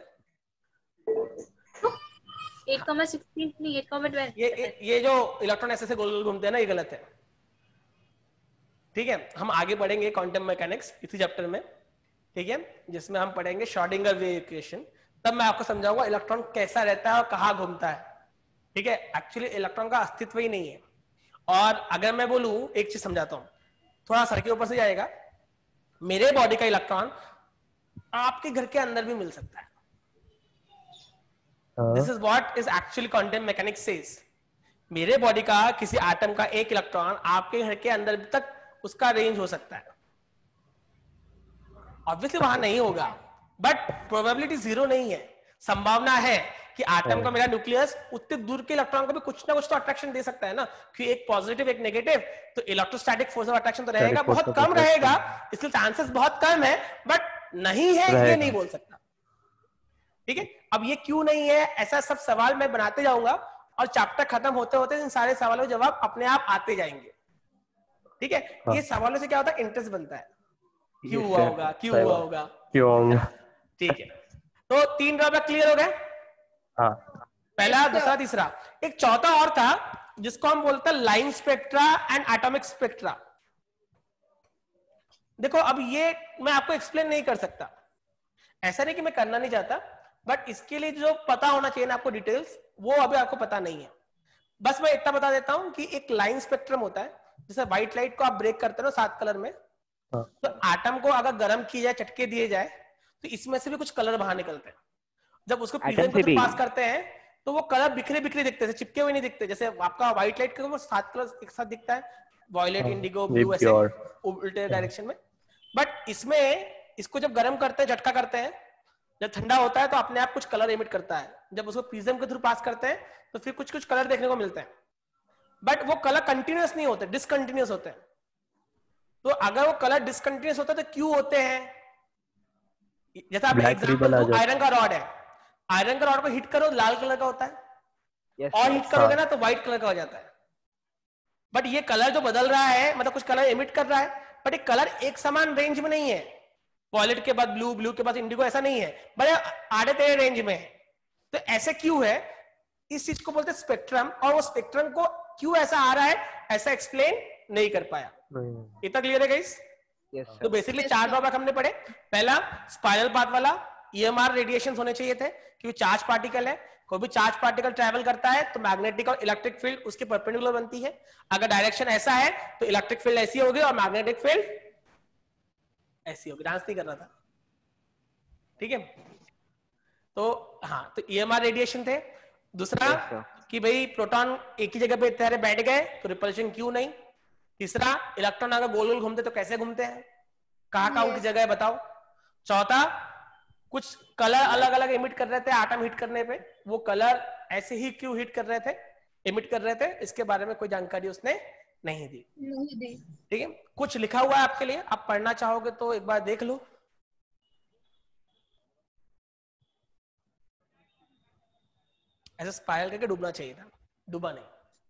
eight comma sixteen नहीं eight comma twelve। ये ये- ये जो इलेक्ट्रॉन ऐसे से गोल गोल घूमते हैं ना, ये गलत है। ठीक है, हम आगे बढ़ेंगे क्वांटम मैकेनिक्स इसी चैप्टर में, ठीक है, जिसमें हम पढ़ेंगे श्रोडिंगर वेव इक्वेशन। तब मैं आपको समझाऊंगा इलेक्ट्रॉन कैसा रहता है और कहाँ घूमता है। ठीक है, एक्चुअली इलेक्ट्रॉन का अस्तित्व ही नहीं है। और अगर मैं बोलूं, एक चीज समझाता हूँ, थोड़ा सर के ऊपर से जाएगा, मेरे बॉडी का इलेक्ट्रॉन आपके घर के अंदर भी मिल सकता है। This is what is actually quantum mechanics says. मेरे बॉडी का किसी एटम का एक इलेक्ट्रॉन आपके घर के अंदर तक उसका रेंज हो सकता है। ऑब्वियसली वहां नहीं होगा, बट प्रोबेबिलिटी जीरो नहीं है। संभावना है कि एटम का मेरा न्यूक्लियस उतने दूर के इलेक्ट्रॉन को भी कुछ ना कुछ तो अट्रैक्शन दे सकता है ना, कि एक पॉजिटिव एक नेगेटिव, तो इलेक्ट्रोस्टैटिक फोर्स ऑफ अट्रैक्शन तो रहेगा, बहुत कम रहेगा, इसलिए चांसेस बहुत कम है, बट नहीं है ये नहीं बोल सकता। ठीक है, अब ये क्यों नहीं है, ऐसा सब सवाल मैं बनाते जाऊंगा और चैप्टर खत्म होते होते इन सारे सवालों के जवाब अपने आप आते जाएंगे। ठीक है, ये सवालों से क्या होता है, इंटरेस्ट बनता है, क्यों हुआ होगा, क्यों हुआ होगा, क्यों होगा। ठीक है, तो तीन ड्रॉबैक क्लियर हो गए। हाँ। पहला, दूसरा, तीसरा। एक चौथा और था जिसको हम बोलते हैं line spectra and atomic spectra. देखो अब ये मैं आपको एक्सप्लेन नहीं कर सकता, ऐसा नहीं कि मैं करना नहीं चाहता, बट इसके लिए जो पता होना चाहिए ना आपको डिटेल्स, वो अभी आपको पता नहीं है। बस मैं इतना बता देता हूं कि एक लाइन स्पेक्ट्रम होता है, जैसे व्हाइट लाइट को आप ब्रेक करते हो सात कलर में, तो एटम को अगर गर्म किया जाए, चटके दिए जाए, तो इसमें से भी कुछ कलर बाहर निकलते हैं। जब उसको प्रिज्म के थ्रू पास करते हैं तो वो कलर बिखरे बिखरे दिखते हैं, चिपके हुए नहीं दिखते। जैसे आपका व्हाइट लाइट का वो सात कलर एक साथ दिखता है, वॉयलेट, इंडिगो, ब्लू, ऐसे उल्टे डायरेक्शन में। बट इसमें इसको जब गर्म करते हैं, झटका करते हैं, जब ठंडा होता है तो अपने आप कुछ कलर एमिट करता है। जब उसको प्रिज्म के थ्रू पास करते हैं तो फिर कुछ कुछ कलर देखने को मिलते हैं, बट वो कलर कंटिन्यूअस नहीं होते, डिसकंटिन्यूअस होते हैं। तो अगर वो कलर डिसकंटिन्यूअस होता है तो क्यों होते हैं? जैसा आप एग्जांपल, आयरन का रॉड है, आयरन का रॉड को हिट करो लाल कलर का होता है, yes, और हिट करोगे ना तो व्हाइट कलर का हो जाता है। बट ये कलर जो बदल रहा है, मतलब कुछ कलर एमिट कर रहा है, बट ये कलर एक समान रेंज में नहीं है। वॉयलेट के बाद ब्लू, ब्लू के बाद इंडिगो, ऐसा नहीं है, बड़े आधे तेरे रेंज में है। तो ऐसे क्यों है, इस चीज को बोलते हैं स्पेक्ट्रम, और वो स्पेक्ट्रम को क्यों ऐसा आ रहा है, ऐसा एक्सप्लेन नहीं कर पाया। इतना क्लियर है गाइस? yes, तो बेसिकली चार ड्रॉबैक हमने पढ़े। पहला स्पाइरल पाथ वाला, ईएमआर रेडिएशन होने चाहिए थे क्योंकि चार्ज पार्टिकल है, कोई भी चार्ज पार्टिकल ट्रैवल करता है तो मैग्नेटिक और इलेक्ट्रिक फील्ड उसके परपेंडिकुलर बनती है। अगर डायरेक्शन ऐसा है तो इलेक्ट्रिक फील्ड ऐसी होगी और मैग्नेटिक फील्ड ऐसी होगी। डांस नहीं कर रहा था, ठीक है। तो हाँ, तो ईएमआर रेडिएशन थे। दूसरा Yes, कि भाई प्रोटॉन एक ही जगह पे इतने बैठ गए तो रिपल्शन क्यों नहीं। तीसरा, इलेक्ट्रॉन अगर गोल गोल घूमते तो कैसे घूमते हैं, कहाँ कहाँ उनकी जगह है बताओ। चौथा, कुछ कलर अलग अलग इमिट कर रहे थे एटम हिट करने पे, वो कलर ऐसे ही क्यों हिट कर रहे थे, इमिट कर रहे थे, इसके बारे में कोई जानकारी उसने नहीं दी। नहीं दी। ठीक है, कुछ लिखा हुआ है आपके लिए, आप पढ़ना चाहोगे तो एक बार देख लो। ऐसे स्पाइरल करके डूबना चाहिए था, डूबा नहीं।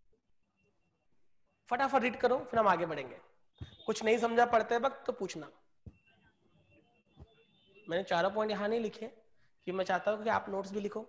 फटाफट रीड करो फिर हम आगे बढ़ेंगे। कुछ नहीं समझा पढ़ते वक्त तो पूछना। मैंने चारों पॉइंट यहां नहीं लिखे कि मैं चाहता हूं कि आप नोट्स भी लिखो।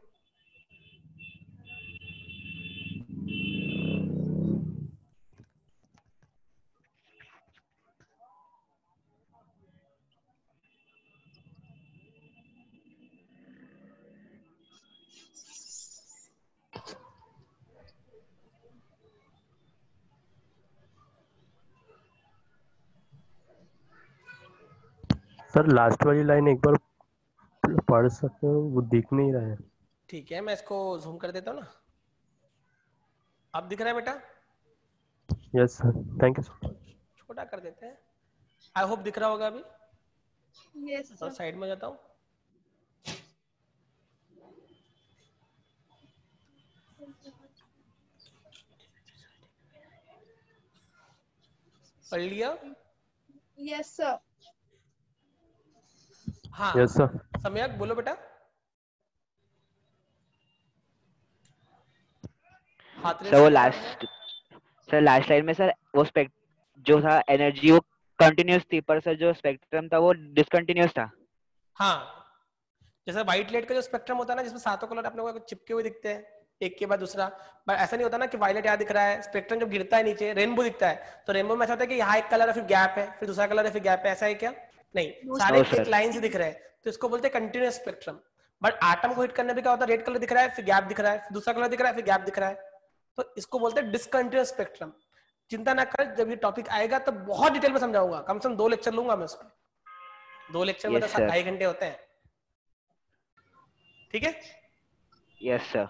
सर लास्ट वाली लाइन एक बार पढ़ सकते हो, वो दिख नहीं रहा है। ठीक है, मैं इसको जूम कर देता हूँ ना। अब दिख रहा है बेटा? Yes sir, thank you sir. छोटा कर देते हैं, आई होप दिख रहा होगा अभी। यस और सर। साइड में जाता हूँ। पढ़ लिया? Yes sir. हाँ यस सर। सम्यक बोलो बेटा। हाथ रेस सर वो किया है लास्ट सर लास्ट लाइन में सर वो स्पेक्ट जो था एनर्जी वो कंटिन्यूस थी, पर सर जो स्पेक्ट्रम था वो डिसकंटिन्यूस था। हाँ, जैसे व्हाइट लाइट का जो स्पेक्ट्रम होता है ना, जिसमें सातों कलर अपने को चिपके हुए दिखते हैं एक के बाद दूसरा, पर ऐसा नहीं होता ना कि वायलेट यहाँ दिख रहा है। स्पेक्ट्रम जब गिरता है नीचे रेनबो दिखता है, तो रेनबो में ऐसा होता है कि यहाँ एक कलर है फिर गैप है, फिर दूसरा कलर है फिर गैप है, ऐसा है क्या? नहीं, सारे No, sir. एक लाइन से दिख रहे हैं, तो इसको बोलते हैं कंटिन्यूस स्पेक्ट्रम। बट आटम को हिट करने पे क्या होता है, रेड कलर दिख रहा है फिर गैप दिख रहा है, फिर दूसरा कलर दिख रहा है फिर गैप दिख रहा है, तो इसको बोलते हैं डिसकंटिन्यूस स्पेक्ट्रम। चिंता ना कर, जब ये टॉपिक आएगा तो बहुत डिटेल में समझाऊंगा। कम से कम दो लेक्चर लूंगा मैं उसमें, दो लेक्चर में Yes, तो sir. ढाई घंटे होते हैं। ठीक है, यस सर।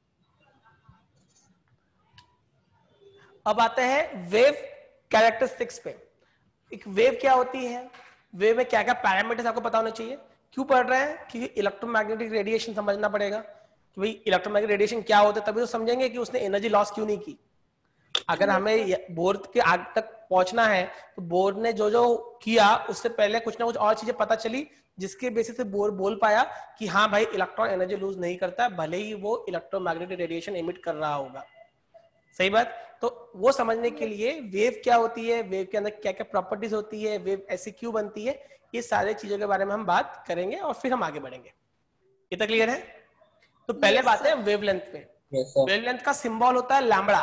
अब आते हैं वेव कैरेक्टरिस्टिक्स पे। एक वेव क्या होती है, वेव में क्या क्या पैरामीटर्स आपको पता होना चाहिए। क्यों पढ़ रहे हैं, क्योंकि इलेक्ट्रोमैग्नेटिक रेडिएशन समझना पड़ेगा कि भाई इलेक्ट्रोमैग्नेटिक रेडिएशन क्या होता है, तभी तो समझेंगे कि उसने एनर्जी लॉस क्यों नहीं की। अगर हमें बोर्ड के आग तक पहुंचना है तो बोर्ड ने जो जो किया उससे पहले कुछ ना कुछ और चीजें पता चली, जिसके बेसिस से बोर्ड बोल पाया कि हाँ भाई इलेक्ट्रॉन एनर्जी लूज नहीं करता, भले ही वो इलेक्ट्रोमैग्नेटिक रेडिएशन एमिट कर रहा होगा। सही बात। तो वो समझने के लिए वेव क्या होती है, वेव के अंदर क्या क्या प्रॉपर्टीज होती है, वेव ऐसी क्यों बनती है, ये सारे चीजों के बारे में हम बात करेंगे और फिर हम आगे बढ़ेंगे। ये तक क्लियर है? तो पहले Yes, बात है sir. वेवलेंथ पे। Yes, sir. वेवलेंथ का सिंबल होता है lambda.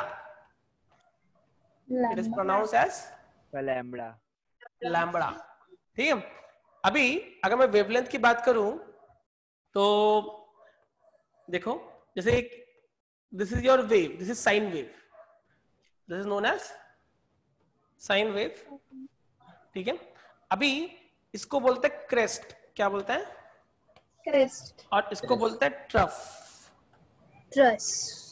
It is pronounce as lambda. Lambda. ठीक है, अभी अगर मैं वेवलेंथ की बात करूं तो देखो, जैसे एक this is your wave, this is sine wave, this is known as sine wave. ठीक है, अभी इसको बोलते हैं क्रेस्ट। क्या बोलते हैं? क्रेस्ट। और इसको बोलते हैं ट्रफ। ट्रस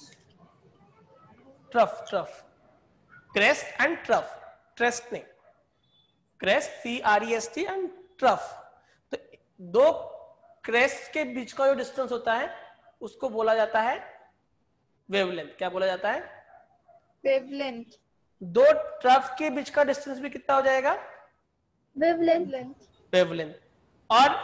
trough trough crest and trough, ट्रेस्ट नहीं, crest C R E S T and trough. तो दो क्रेस्ट के बीच का जो डिस्टेंस होता है उसको बोला जाता है वेवलेंथ। क्या बोला जाता है? वेवलेंथ। दो ट्रफ के बीच का डिस्टेंस भी कितना हो जाएगा? Wavelength wavelength. वेवलेंथ। और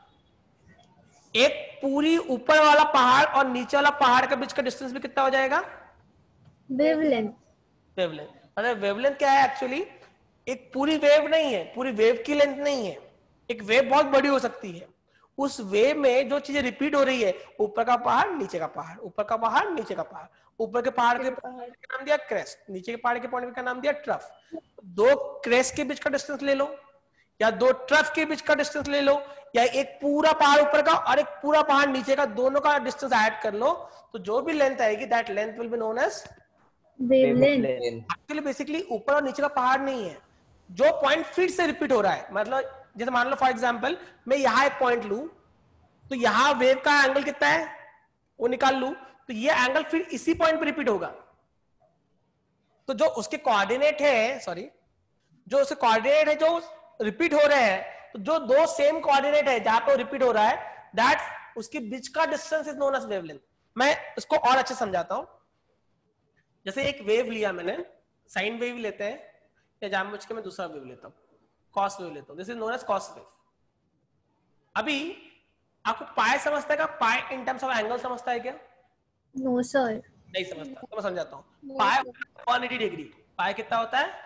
एक पूरी ऊपर वाला पहाड़ और नीचे वाला पहाड़ के बीच का डिस्टेंस भी कितना हो जाएगा? Wavelength wavelength. मतलब वेवलेंथ क्या है एक्चुअली? एक पूरी वेव नहीं है, पूरी वेव की लेंथ नहीं है। एक वेव बहुत बड़ी हो सकती है, उस वेव में जो चीजें रिपीट हो रही है, ऊपर का पहाड़ नीचे का पहाड़, ऊपर का पहाड़ नीचे का पहाड़, ऊपर के पहाड़ के पॉइंट का नाम दिया क्रेस्ट, नीचे के पहाड़ के पॉइंट का नाम दिया ट्रफ। दो क्रेस्ट के बीच का डिस्टेंस ले लो या दो ट्रफ के बीच का डिस्टेंस ले लो, या एक पूरा पहाड़ ऊपर का और एक पूरा पहाड़ नीचे का, दोनों का डिस्टेंस ऐड कर लो, तो जो भी लेंथ आएगी that length will be known as wavelength. Actually basically ऊपर और नीचे का पहाड़ नहीं है, जो पॉइंट फिर से रिपीट हो रहा है। मतलब जैसे मान लो फॉर एग्जांपल मैं यहाँ एक पॉइंट लूं, तो यहाँ वेव का एंगल कितना है वो निकाल लूं, तो ये एंगल फिर इसी पॉइंट पे रिपीट होगा। तो जो उसके कोऑर्डिनेट है, सॉरी जो उसके कोऑर्डिनेट है जो रिपीट हो रहे हैं, तो जो दो सेम कोऑर्डिनेट है जहां पे रिपीट हो रहा है, दैट उसके बीच का distance is known as wavelength. मैं इसको और अच्छे समझाता हूं। जैसे एक वेव लिया मैंने, साइन वेव लेते हैं, या जानबूझ के मैं दूसरा वेव लेता हूं, कॉस वेव लेता हूं, this is known as cos wave. अभी आपको पाई समझता है क्या? Pi in terms of angle समझता है क्या? No sir. नहीं समझता, तो मैं समझाता हूं। Pi one eighty degree, pi कितना होता है?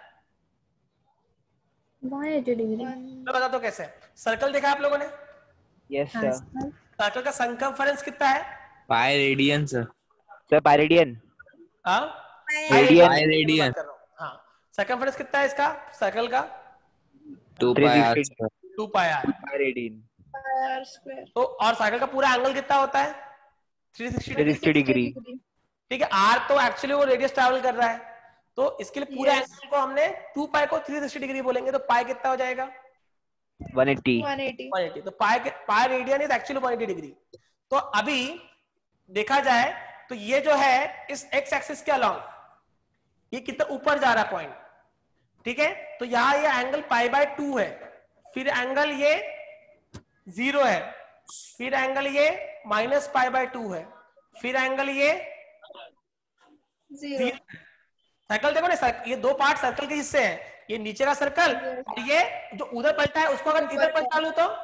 One eighty degree. मैं बताता हूं कैसे। सर्कल देखा आप लोगों ने? Yes sir. सर्कल का सर्कमफरेंस कितना है? Pi radian sir. Sir pi radian. हाँ रेडियन। Pi radian. हाँ, सर्कमफरेंस कितना है इसका सर्कल का? Two pi r sir. Two pi r. Pi radian. R square तो और सर्कल का पूरा एंगल कितना होता है? Three sixty three degree. Sixty degree. ठीक है, आर तो एक्चुअली वो रेडियस ट्रैवल कर रहा है, तो इसके लिए पूरे Yes. एंगल को हमने टू पाई को थ्री सिक्सटी डिग्री बोलेंगे, तो पाई कितना हो जाएगा? One eighty. One eighty. One eighty. तो pi pi radian is actually one eighty degree. तो अभी देखा जाए तो ये जो है इस एक्स एक्सिस के अलॉन्ग ये कितना ऊपर जा रहा है पॉइंट, ठीक है? तो यहाँ ये एंगल पाई बाय टू है, फिर एंगल ये जीरो है, फिर एंगल ये माइनस पाई बाय टू है, फिर एंगल ये जीरो। सर्कल देखो ना, सर्कल, ये दो पार्ट सर्कल के हिस्से हैं, ये नीचे का सर्कल और ये जो उधर पलटा है उसको अगर इधर पलटा लूं तो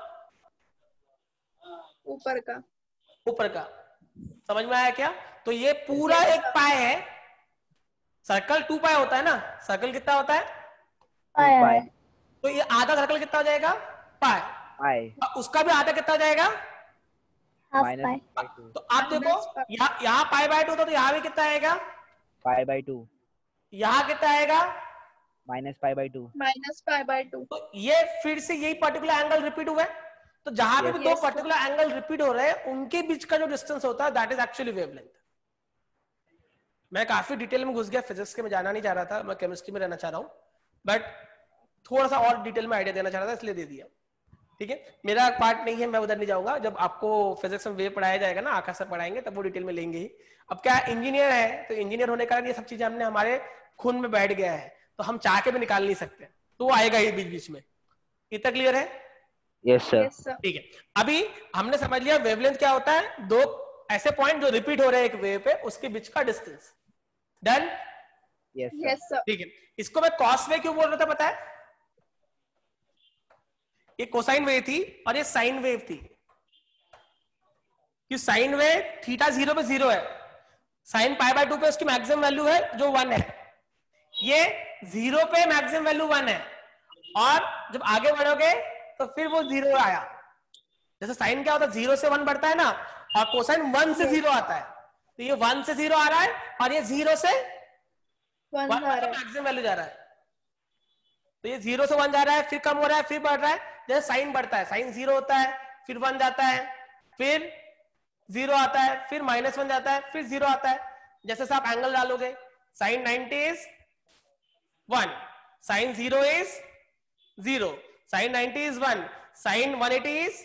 ऊपर का। ऊपर का। समझ में आया क्या? तो ये पूरा एक पाई है। सर्कल टू पाई होता है ना, सर्कल कितना होता है? पाई। तो ये आधा सर्कल कितना हो जाएगा? पाई। पाई। उसका भी आधा कितना हो जाएगा? Half minus pi. तो आप देखो यहाँ यहाँ पाई बाय टू, तो यहाँ भी कितना आएगा? Pi by two. यहाँ कितना आएगा? Minus pi by two. Minus pi by two. तो ये फिर से यही पर्टिकुलर एंगल रिपीट हुआ है। तो जहां पे भी दो Yes, sir. Particular angle repeat हो रहे हैं, उनके बीच का जो डिस्टेंस होता है दैट इज एक्चुअली वेवलेंथ। मैं काफी डिटेल में घुस गया, फिजिक्स के में जाना नहीं चाह रहा था, मैं केमिस्ट्री में रहना चाह रहा हूँ, बट थोड़ा सा और डिटेल में आइडिया देना चाह रहा था इसलिए दे दिया। ठीक है, मेरा पार्ट नहीं है, मैं उधर नहीं जाऊंगा। जब आपको फिजिक्स में वेव पढ़ाया जाएगा ना, आकाश से पढ़ाएंगे, तब वो डिटेल में लेंगे ही। अब क्या इंजीनियर है, तो इंजीनियर होने के कारण ये सब चीजें हमने हमारे खून में बैठ गया है, तो हम चाह के भी निकाल नहीं सकते, तो वो आएगा ही बीच बीच में। इतना क्लियर है? Yes sir. Yes sir. ठीक है, अभी हमने समझ लिया वेवलेंथ क्या होता है, दो ऐसे पॉइंट जो रिपीट हो रहे हैं एक वेव पे, उसके बीच का distance. Done? Yes sir. Yes sir. ठीक है, इसको मैं कॉस वेव क्यों बोल रहा था पता है? ये कोसाइन वेव थी और ये साइन वेव थी। कि साइन वेव थीटा जीरो पे जीरो है, साइन पाई बाय टू पे उसकी मैक्सिमम वैल्यू है जो वन है, ये जीरो पे मैक्सिमम वैल्यू वन है, और जब आगे बढ़ोगे तो फिर वो जीरो आया। जैसे साइन क्या होता है, जीरो से वन बढ़ता है ना, और कोसाइन वन से जीरो आता है, तो ये वन से जीरो आ रहा है और ये जीरो से वन वन जा रहा है। मैक्सिमम वैल्यू जा रहा है। तो ये जीरो से वन जा रहा है, फिर कम हो रहा है, फिर बढ़ रहा है। जैसे साइन बढ़ता है, साइन जीरो होता है, फिर वन जाता है, फिर जीरो आता है, फिर माइनस वन जाता है, फिर जीरो आता है। जैसे से आप एंगल डालोगे, sine ninety is one, sine zero is zero, sine ninety is one, sine one eighty is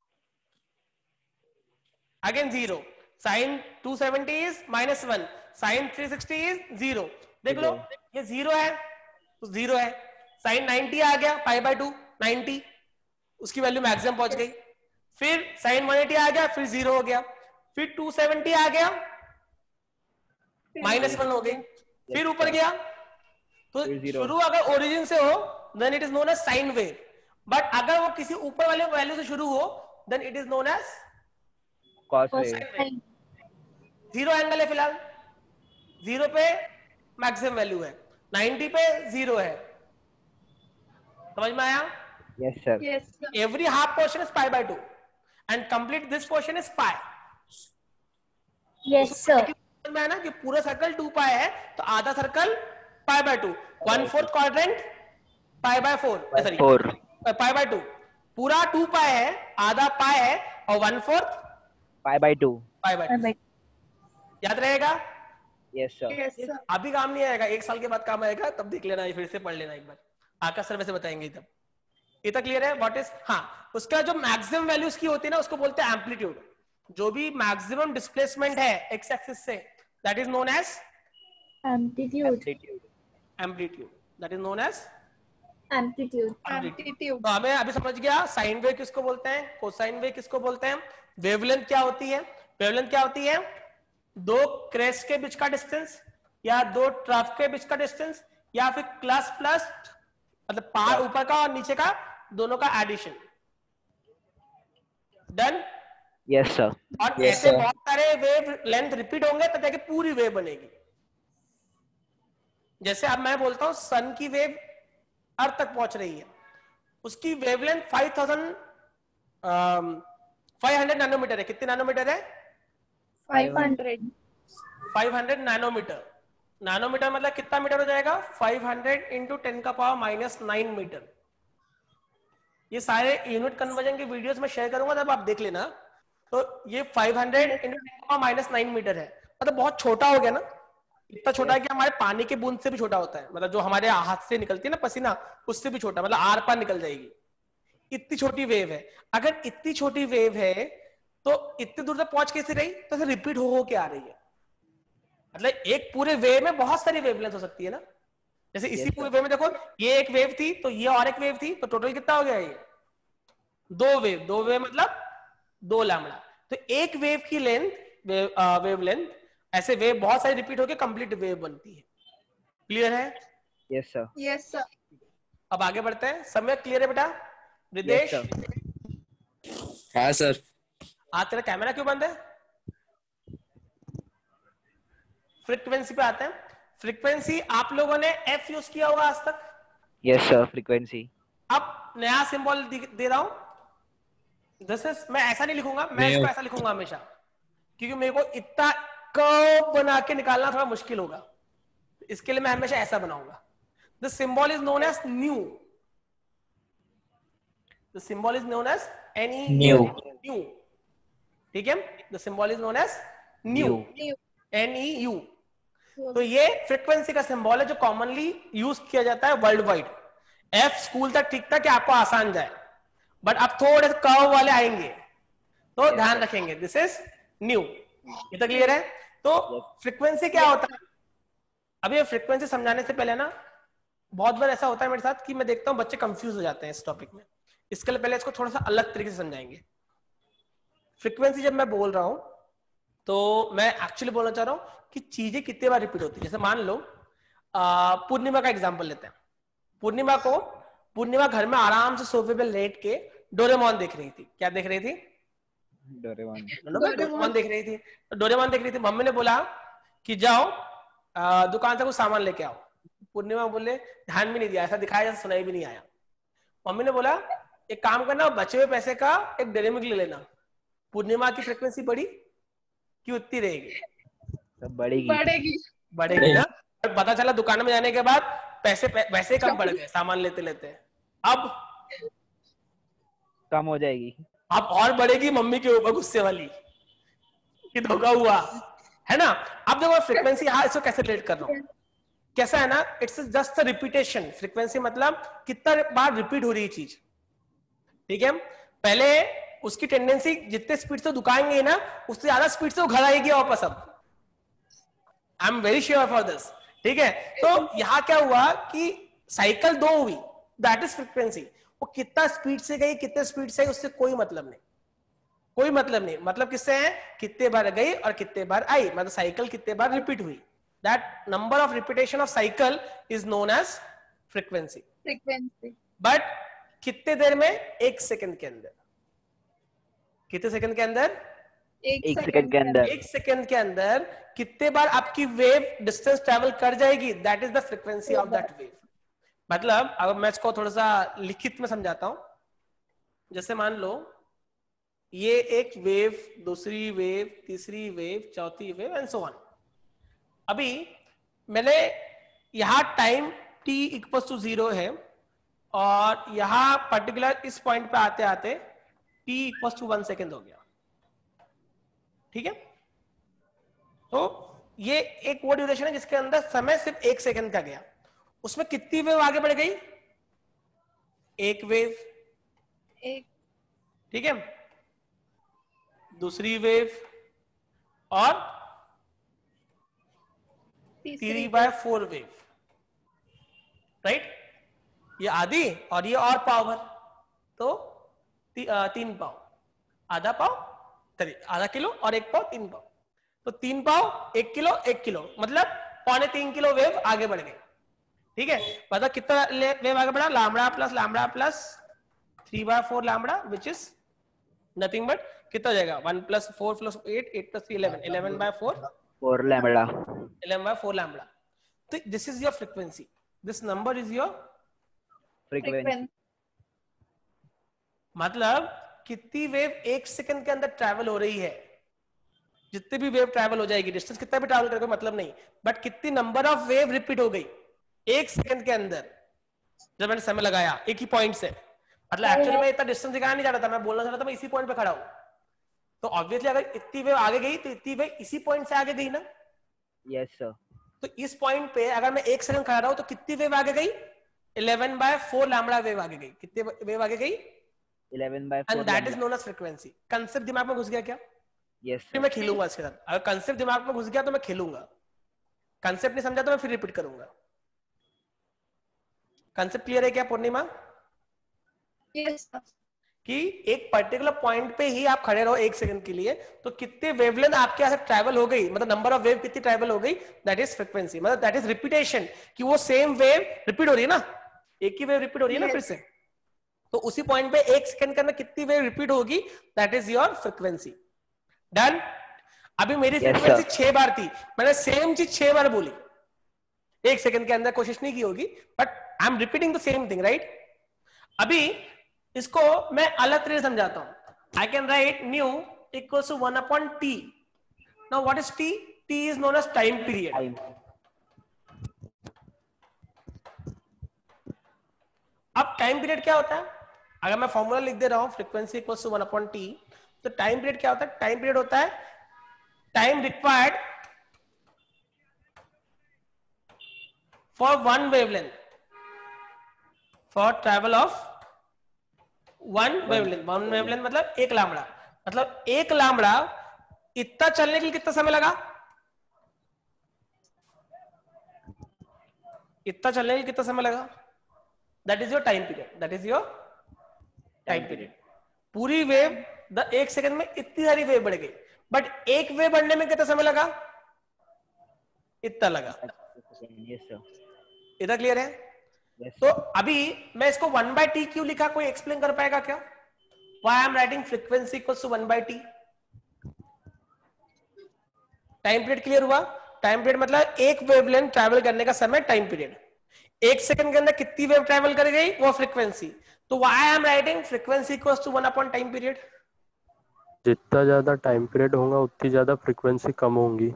again zero, sine two seventy is minus one, sine three sixty is zero. देख लो ये जीरो है तो जीरो है, साइन नाइनटी आ गया पाई बाय टू, नाइनटी उसकी वैल्यू मैक्सिमम पहुंच गई, फिर साइन वन एटी आ गया, फिर जीरो हो गया, फिर टू सेवेंटी आ गया, माइनस वन हो गई, फिर ऊपर गया। तो शुरू अगर ओरिजिन से हो then it is known as sine wave, but अगर वो किसी ऊपर वाले वैल्यू से शुरू हो then it is known as cos wave. Zero angle है फिलहाल, जीरो पे मैक्सिमम वैल्यू है, नाइनटी पे जीरो है। समझ में आया? Yes sir. Yes sir. Every half portion is pi by two and complete this portion is pi. Yes sir. समझ में आया ना कि पूरा सर्कल टू पाई है, तो आधा circle pi by two, one fourth quadrant pi by four, sorry four. Pi by two, पूरा टू पाई है, आधा पाई है, और one fourth pi by two. Pi by two. याद रहेगा? Yes sir. Yes sir. अभी काम नहीं आएगा, एक साल के बाद काम आएगा, तब देख लेना, फिर से पढ़ लेना एक बार, आकाश सर वैसे बताएंगे तब। इतना क्लियर है? व्हाट इज, हाँ, उसका जो मैक्सिमम वैल्यूज की होती है ना, उसको बोलते हैं एम्पलीट्यूड। जो भी मैक्सिमम डिस्प्लेसमेंट है एक्स एक्सिस से, that is known as amplitude. Amplitude, that is known as amplitude. Amplitude. तो हमें अभी समझ गया साइन वेव किसको बोलते हैं, कोसाइन वेव किसको बोलते हैं, वेवलेंथ क्या होती है। वेवलेंथ क्या होती है? दो क्रेस्ट के बीच का डिस्टेंस, या दो ट्रफ के बीच का डिस्टेंस, या फिर क्लास प्लस मतलब पार ऊपर का और नीचे का दोनों का एडिशन। डन? Yes sir. और Yes, ऐसे sir. बहुत सारे वेव लेंथ रिपीट होंगे तब जाके पूरी वेव बनेगी। जैसे अब मैं बोलता हूं सन की वेव अर्थ तक पहुंच रही है, उसकी wavelength five thousand five hundred nanometre है। कितने नैनोमीटर है? Five hundred. Five hundred nanometre. Nanometre मतलब कितना मीटर हो जाएगा? फाइव हंड्रेड इंटू टेन का पावर माइनस नाइन मीटर। ये सारे यूनिट कन्वर्जन के वीडियोस में शेयर करूंगा, तब आप देख लेना। तो ये फाइव हंड्रेड इंटू टेन का पावर माइनस नाइन मीटर है, मतलब बहुत छोटा हो गया ना। इतना छोटा है कि हमारे पानी के बूंद से भी छोटा होता है, मतलब जो हमारे हाथ से निकलती है ना पसीना, उससे भी छोटा, मतलब आर पार निकल जाएगी। इतनी छोटी वेव है। अगर इतनी छोटी वेव है तो इतनी दूर तक पहुंच कैसे रही? तो रिपीट हो हो के आ रही है। मतलब एक पूरे वेव में बहुत सारी वेवलेंथ हो सकती है ना। जैसे इसी Yes, पूरे वेव में देखो, ये एक वेव थी, तो ये और एक वेव थी, तो टोटल कितना हो गया? ये दो वेव। दो वेव मतलब दो लैम्बडा। तो एक वेव की लेंथ, वेव, वेव लेंथ, ऐसे वेव बहुत सारी रिपीट होकर कंप्लीट वेव बनती है। क्लियर है? Yes sir. Yes sir. अब आगे बढ़ते हैं। समय क्लियर है बेटा? रिदेश, हाँ सर। आज तेरा कैमरा क्यों बंद है? फ्रीक्वेंसी पे आते हैं। फ्रीक्वेंसी आप लोगों ने एफ यूज किया होगा आज तक। Yes sir. फ्रीक्वेंसी। अब नया सिंबल दे रहा हूं। दिस इज, मैं ऐसा नहीं लिखूंगा, मैं नहीं। इसको ऐसा लिखूंगा हमेशा, क्योंकि मेरे को इतना कर्व बना के निकालना थोड़ा मुश्किल होगा। इसके लिए मैं हमेशा ऐसा बनाऊंगा। The symbol is known as nu. The symbol is known as N E New. Nu. ठीक है? The symbol is known as nu, nu. N E U. तो ये फ्रीक्वेंसी का सिंबल है जो कॉमनली यूज किया जाता है वर्ल्ड वाइड। एफ स्कूल तक ठीक था कि आपको आसान जाए, बट अब थोड़े कर्व वाले आएंगे तो ध्यान रखेंगे। This is nu. ये तो क्लियर है? तो फ्रीक्वेंसी क्या होता है? अभी ये फ्रीक्वेंसी समझाने से पहले ना, बहुत बार ऐसा होता है मेरे साथ कि मैं देखता हूं बच्चे कंफ्यूज हो जाते हैं इस टॉपिक में। इसके लिए पहले इसको थोड़ा सा अलग तरीके से समझाएंगे। फ्रीक्वेंसी जब मैं बोल रहा हूं तो मैं एक्चुअली बोलना चाह रहा हूं कि चीजें कितने बार रिपीट होती है। जैसे मान लो पूर्णिमा का एग्जांपल लेते हैं। पूर्णिमा को पूर्णिमा घर में आराम से सोफे पे लेट के डोरेमोन देख रही थी। क्या देख रही थी? डोरेमोन। डोरेमोन देख रही थी। तो डोरेमोन देख रही थी, मम्मी ने बोला कि जाओ आ, दुकान से कुछ सामान लेके आओ। पूर्णिमा बोले, ध्यान भी नहीं दिया, ऐसा दिखाया जैसे सुनाई भी नहीं आया। मम्मी ने बोला एक काम करना, बचे हुए पैसे का एक डेयरी मिल्क ले लेना। पूर्णिमा की फ्रीक्वेंसी बढ़ी कि उतनी रहेगी? बढ़ेगी। बढ़ेगी। बढ़ेगी ना। पता चला दुकान में जाने के बाद पैसे वैसे कम पड़ गए सामान लेते लेते। अब कम हो जाएगी। अब और बढ़ेगी मम्मी के ऊपर गुस्से वाली कि धोखा हुआ, है ना। अब देखो फ्रीक्वेंसी, हाँ, इसको कैसे रिलेट कर रहा हूं। कैसा है ना, इट्स जस्ट रिपीटेशन। फ्रीक्वेंसी मतलब कितना बार रिपीट हो रही है चीज। ठीक है? पहले उसकी टेंडेंसी जितने स्पीड से दुकाएंगे ना, उससे ज्यादा स्पीड से वो घर आएगी वापस। अब I am very sure for this. ठीक है? तो यहां क्या हुआ कि साइकिल दो हुई, दैट इज फ्रीक्वेंसी। वो कितना स्पीड से गई, कितने स्पीड से गई, उससे कोई मतलब नहीं, कोई मतलब नहीं। मतलब किससे है? कितने बार गई और कितने बार आई, मतलब साइकिल कितने बार रिपीट हुई। That number of repetition of cycle is known as frequency. Frequency. But कितने देर में? एक सेकंड के अंदर। कितने सेकंड के अंदर? एक सेकंड के अंदर। एक सेकंड के अंदर कितने बार आपकी वेव डिस्टेंस ट्रेवल कर जाएगी, that is the frequency of that wave. मतलब अब मैं इसको थोड़ा सा लिखित में समझाता हूं। जैसे मान लो ये एक वेव, दूसरी वेव, तीसरी वेव, चौथी वेव एंड सो ऑन। अभी मैंने यहां time t equal to zero है, और यहां पर्टिकुलर इस पॉइंट पे आते आते t equal to one second हो गया। ठीक है, तो ये एक वो ड्यूरेशन है जिसके अंदर समय सिर्फ एक सेकंड का गया। उसमें कितनी वेव आगे बढ़ गई? एक वेव। एक ठीक है, दूसरी वेव और तीसरी three by four wave. Right, ये आधी और ये और पावर, तो ती, आ, तीन पाव, आधा पाव, सॉरी आधा किलो और एक पाव तीन पाव, तो तीन पाव एक किलो एक किलो, मतलब पौने तीन किलो वेव आगे बढ़ गई। ठीक है, मतलब कितना वेव आगे बढ़ा? Lambda plus lambda plus three by four lambda which is nothing but कितना हो जाएगा? One plus four plus eight, eight plus three eleven, eleven by four, four lambda, eleven by four lambda. तो this is your frequency, this number is your frequency. Frequency. मतलब कितनी वेव एक सेकंड के अंदर ट्रैवल हो रही है। जितनी भी वेव ट्रैवल हो जाएगी, डिस्टेंस कितना भी ट्रैवल करेगा मतलब नहीं, बट कितनी नंबर ऑफ वेव रिपीट हो गई एक सेकंड के अंदर जब मैंने समय लगाया एक ही पॉइंट से। मतलब एक्चुअली मैं इतना डिस्टेंस दिखाना नहीं चाहता था, मैं बोलना चाहता था मैं इसी पॉइंट पे खड़ा हूं। तो ऑब्वियसली अगर इतनी वेव आगे गई तो इतनी वेव इसी पॉइंट से आगे गई ना। Yes sir. तो इस पॉइंट पे अगर मैं एक सेकंड खड़ा रहा हूं तो कितनी वेव आगे गई? Eleven by four lambda wave आगे गई। कितनी वेव आगे गई? Eleven by and four that is known as frequency. Concept दिमाग में घुस गया क्या? यस फिर सर। मैं खेलूंगा इसके साथ। अगर कंसेप्ट दिमाग में घुस गया तो मैं खेलूंगा, कंसेप्ट नहीं समझा तो मैं फिर रिपीट करूंगा। कंसेप्ट क्लियर है क्या पूर्णिमा? यस कि एक पर्टिकुलर पॉइंट पे ही आप खड़े रहो एक सेकंड के लिए, तो कितनी वेवलेंथ आपके यहां से ट्रैवल हो गई, मतलब नंबर ऑफ वेव कितनी ट्रैवल हो गई, दैट इज फ्रीक्वेंसी। मतलब दैट इज रिपीटेशन, कि वो सेम वेव रिपीट हो रही है ना, एक ही वेव रिपीट हो रही है ना फिर से। तो उसी पॉइंट पे एक सेकंड के अंदर कितनी वेव रिपीट होगी, that is your frequency. Done. अभी मेरी Yes, फ्रीक्वेंसी sir. छह बार थी, मैंने सेम चीज छह बार बोली एक सेकंड के अंदर, कोशिश नहीं की होगी, but I am repeating the same thing, right. अभी इसको मैं अलग तरीके से समझाता हूं। I can write nu equal to one upon T. Now what is T? T is known as time period. Time. अब टाइम पीरियड क्या होता है? अगर मैं फॉर्मूला लिख दे रहा हूं frequency equal to one upon T, तो टाइम पीरियड क्या होता है? टाइम पीरियड होता है time required for one wavelength, for travel of one wavelength. One wavelength मतलब एक लैम्बडा, मतलब एक लैम्बडा इतना चलने के लिए कितना समय लगा? इतना चलने के लिए कितना समय लगा? That is your time period, that is your time period. पूरी वेव द एक सेकंड में इतनी सारी वेव बढ़ गई, बट एक वेव बढ़ने में कितना समय लगा? इतना लगा। Yes sir. इतना क्लियर है? यस तो अभी मैं इसको वन बाय टी क्यों लिखा, कोई एक्सप्लेन कर पाएगा क्या? Why I am writing frequency equals to one by t? Time period clear हुआ? टाइम पीरियड मतलब एक वेवलेंथ ट्रैवल करने का समय, टाइम पीरियड। एक सेकंड के अंदर कितनी वेव ट्रैवल कर गई, वो फ्रीक्वेंसी। तो why I am writing frequency equals to one upon time period? जितना ज्यादा टाइम पीरियड होगा उतनी ज्यादा फ्रीक्वेंसी कम होंगी।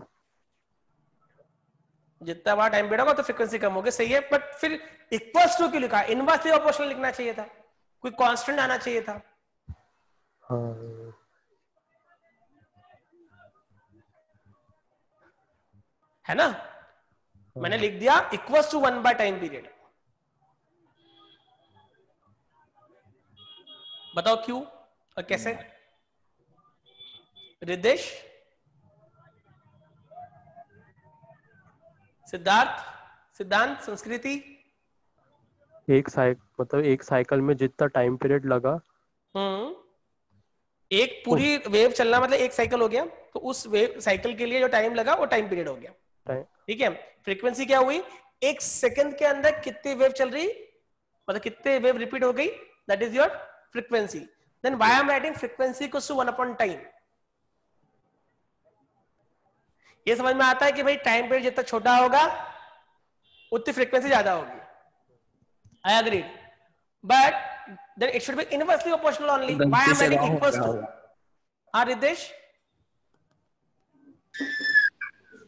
जितना बड़ा टाइम पीरियड होगा तो फ्रीक्वेंसी कम होगी, सही है। बट फिर इक्वल्स टू क्यों लिखा? इनवर्सली प्रोपोर्शनल लिखना चाहिए था, कोई कांस्टेंट आना चाहिए था। हाँ है ना? मैंने लिख दिया equals to one by time period. बताओ क्यों और कैसे? रिदेश, सिद्धार्थ, सिद्धांत, संस्कृति। एक साइकिल मतलब एक साइकिल में जितना टाइम पीरियड लगा, हम्म एक पूरी वेव चलना मतलब एक साइकिल हो गया, तो उस वेव साइकिल के लिए जो टाइम लगा वो टाइम पीरियड हो गया। टाइम ठीक है। फ्रीक्वेंसी क्या हुई? एक सेकंड के अंदर कितनी वेव चल रही, मतलब कितने वेव रिपीट हो गई, that is your frequency. Then why I am writing frequency equals to one upon time. ये समझ में आता है कि भाई टाइम पीरियड जितना छोटा होगा उतनी फ्रीक्वेंसी ज्यादा होगी। I agree, but then it should be inversely proportional only. Why गलती I'm से writing wrong हो equals गया to? होगा। हाँ रिदेश,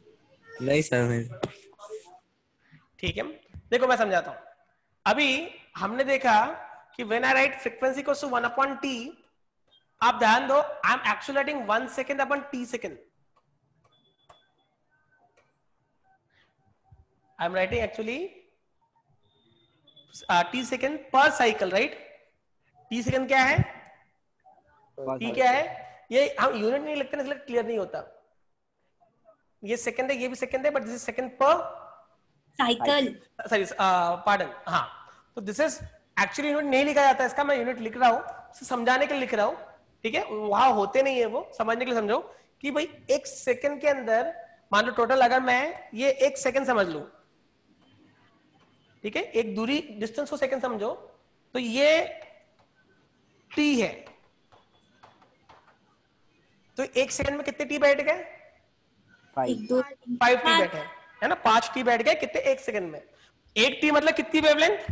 नहीं सर नहीं। ठीक है, देखो मैं समझाता हूं। अभी हमने देखा कि when I write frequency equals to one upon T, आप ध्यान दो, I am actually writing one second upon T second. I am writing actually T second per cycle, right? T second क्या है? टी क्या है? ये हम यूनिट नहीं लिखते इसलिए क्लियर नहीं होता. ये सेकंड है, ये भी सेकंड है, but this is second per cycle. Sorry, pardon. हाँ, तो दिस इज एक्चुअली यूनिट नहीं लिखा जाता इसका, मैं यूनिट लिख रहा हूँ समझाने के लिए लिख रहा हूँ. ठीक है, वहां होते नहीं है वो, समझने के लिए समझो कि भाई एक सेकंड के अंदर मान लो टोटल, अगर मैं ये एक सेकंड समझ लूं, ठीक है, एक दूरी डिस्टेंस को सेकंड समझो, तो ये टी है. तो एक सेकंड में कितने टी बैठ गए? एक दो फाइव टी बैठे, है ना? पांच टी बैठ गए कितने? एक सेकंड में. एक टी मतलब कितनी वेवलेंथ?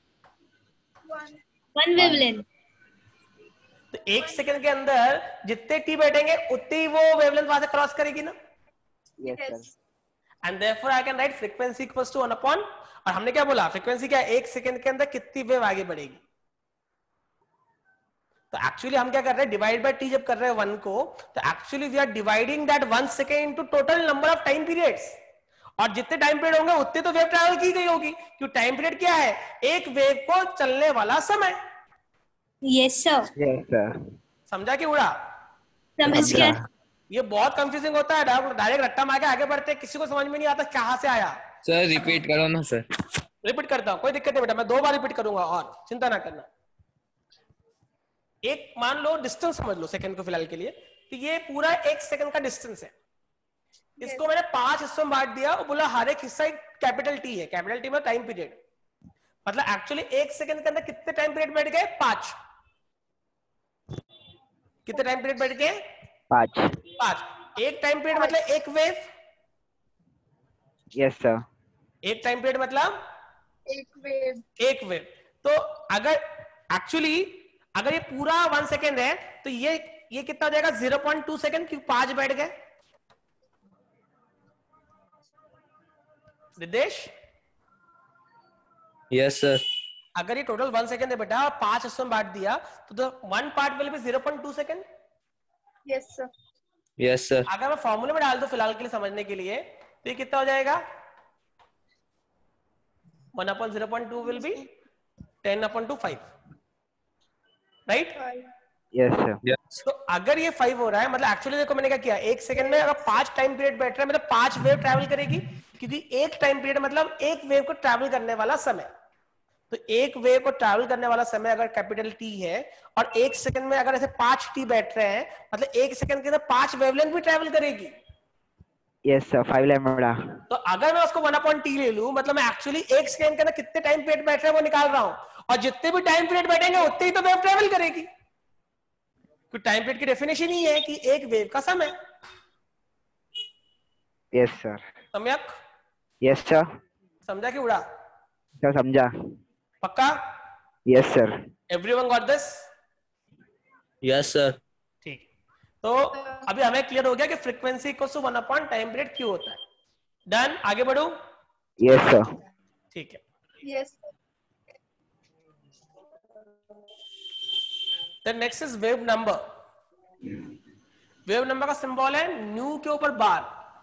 One wavelength. तो एक सेकंड के अंदर जितने टी बैठेंगे उतनी वो वेवलेंथ वहां से क्रॉस करेगी ना. Yes sir. And therefore I can write frequency equals to one upon, और हमने क्या बोला, फ्रीक्वेंसी क्या है? एक सेकंड के अंदर कितनी वेव आगे बढ़ेगी. तो एक्चुअली हम क्या कर रहे हैं, डिवाइड बाय टी जब कर रहे हैं वन को, तो actually we are dividing that one second into total number of time periods. और जितने टाइम पीरियड होंगे उतने तो वेव ट्रैवल की गई होगी, क्योंकि टाइम पीरियड क्या है? एक वेव को चलने वाला समय. Yes sir. Yes sir. समझा कि उड़ा? समझ गया. ये बहुत कंफ्यूजिंग होता है, डायरेक्ट रट्टा मार के आगे बढ़ते हैं, किसी को समझ में नहीं आता कहां से आया. सर रिपीट करो ना सर. रिपीट करता हूं, कोई दिक्कत नहीं बेटा, मैं दो बार रिपीट करूंगा और चिंता ना करना. एक मान लो डिस्टेंस समझ लो सेकंड को फिलहाल के लिए, तो ये पूरा एक सेकंड का डिस्टेंस है. इसको मैंने पांच हिस्सों में बांट दिया और बोला हर एक हिस्सा कैपिटल टी है. कैपिटल टी में टाइम पीरियड, मतलब एक्चुअली एक सेकंड के अंदर कितने टाइम पीरियड बैठ गए? पांच. कितने टाइम पीरियड बैठ गए? पांच. पांच. एक टाइम पीरियड मतलब एक वेव. Yes sir. एक टाइम पीरियड मतलब एक वेव. एक वेव. तो अगर एक्चुअली अगर ये पूरा वन सेकेंड है तो ये ये कितना हो जाएगा? जीरो पॉइंट टू सेकेंड, क्योंकि पांच बैठ गए. रिदेश? Yes sir. अगर ये टोटल वन सेकेंड है बेटा, पांच हिस्सों में बांट दिया तो one part will be zero point two second. Yes sir. Yes sir. अगर मैं फॉर्मूले में डाल दूं फिलहाल के लिए समझने के लिए, तो ये कितना हो जाएगा? One upon zero point two will be ten upon two five, right? Yes sir. Yes. तो अगर ये फाइव हो रहा है, मतलब एक्चुअली देखो मैंने क्या किया, एक सेकंड में अगर पांच टाइम पीरियड बैठ रहा है, मतलब पांच वेव ट्रैवल करेगी, क्योंकि एक टाइम पीरियड मतलब एक वेव को ट्रैवल करने वाला समय. तो एक वेव को ट्रैवल करने वाला समय अगर कैपिटल टी है, और एक सेकंड में अगर ऐसे पांच टी बैठ रहे हैं, मतलब एक सेकंड के अंदर पांच वेवलेंथ भी ट्रैवल करेगी. Yes sir. Five lambda. तो अगर मैं उसको वन अपॉन टी ले लूं, मतलब मैं एक्चुअली एक सेकंड के अंदर कितने टाइम पीरियड बैठ रहे हैं वो निकाल रहा हूं, और जितने भी टाइम पीरियड बैठेंगे उतने ही तो वेव ट्रैवल करेगी. तो टाइम पीरियड की डेफिनेशन ही है कि एक वेव का समय. Yes sir. Samyak? Yes sir. समझा कि उड़ा? सर समझा. पक्का? Yes sir. Everyone got this? Yes sir. ठीक. तो अभी हमें क्लियर हो गया कि frequency equals to one upon time period क्यों होता है. डन? आगे बढ़ो. Yes sir. यस. ठीक है. Then next is wave number. Wave number का सिंबल है न्यू के ऊपर बार.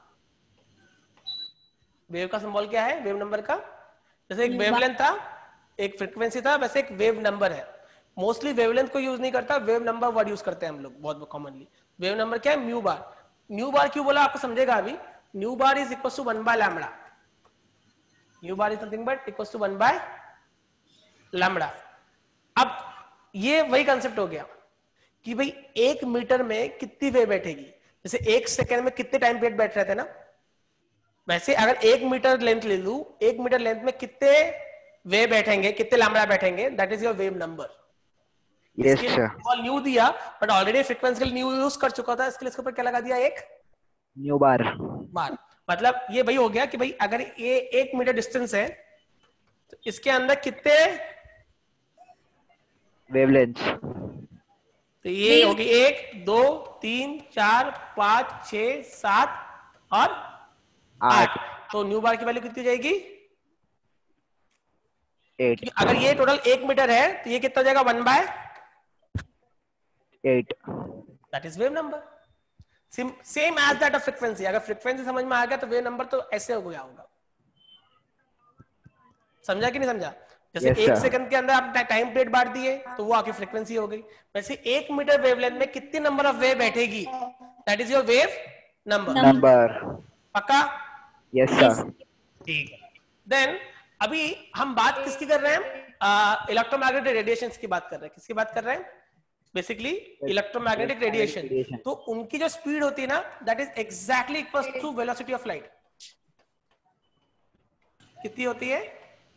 वेव का सिंबल क्या है वेव नंबर का? जैसे एक वेवलेंथ था, एक फ्रीक्वेंसी था, वैसे एक वेव नंबर है. मोस्टली वेवलेंथ को यूज नहीं करता, वेव नंबर वर्ड यूज करते हैं हम लोग बहुत कॉमनली. वेव नंबर क्या है? Mu bar. म्यू बार क्यों बोला आपको समझेगा अभी. Mu bar is equal to one by lambda. Mu bar is nothing but equal to one by lambda. अब ये वही कंसेप्ट हो गया कि भाई एक मीटर में कितनी वेव बैठेगी. जैसे एक सेकेंड में कितने टाइम पीरियड बैठ रहे थे ना, वैसे अगर एक मीटर लेंथ ले लूं, एक मीटर लेंथ में कितने वेव बैठेंगे, कितने लैम्बडा बैठेंगे, that is your wave number. Yes sir. और न्यू दिया बट ऑलरेडी फ्रीक्वेंसी के लिए न्यू यूज कर चुका था, इसके लिए इसके ऊपर क्या लगा दिया? एक न्यू बार. बार. मतलब ये वही हो गया कि भाई अगर ये एक मीटर डिस्टेंस है तो इसके अंदर कितने वेवलेंथ. तो ये होगी एक, दो, तीन, चार, पांच, छह, सात और आठ. तो न्यू बार की वैल्यू कितनी हो जाएगी? एट अगर ये टोटल एक मीटर है तो ये कितना हो जाएगा one by eight that is wave number. Same as that of frequency. अगर फ्रीक्वेंसी समझ में आ गया तो वेव नंबर तो ऐसे हो गया होगा. समझा कि नहीं समझा? जैसे Yes, एक sir. सेकंड के अंदर आप टाइम पीरियड बांट दिए तो वो आपकी फ्रीक्वेंसी हो गई. वैसे एक मीटर वेवलेंथ में कितनी नंबर ऑफ वेव बैठेगी, that is your wave number. Number. पक्का? Yes sir. ठीक है. देन अभी हम बात किसकी कर रहे हैं? इलेक्ट्रोमैग्नेटिक रेडिएशंस की बात कर रहे हैं. किसकी बात कर रहे हैं? Basically electromagnetic radiation. तो उनकी जो स्पीड होती है ना, that is exactly equal to velocity of light. कितनी होती है?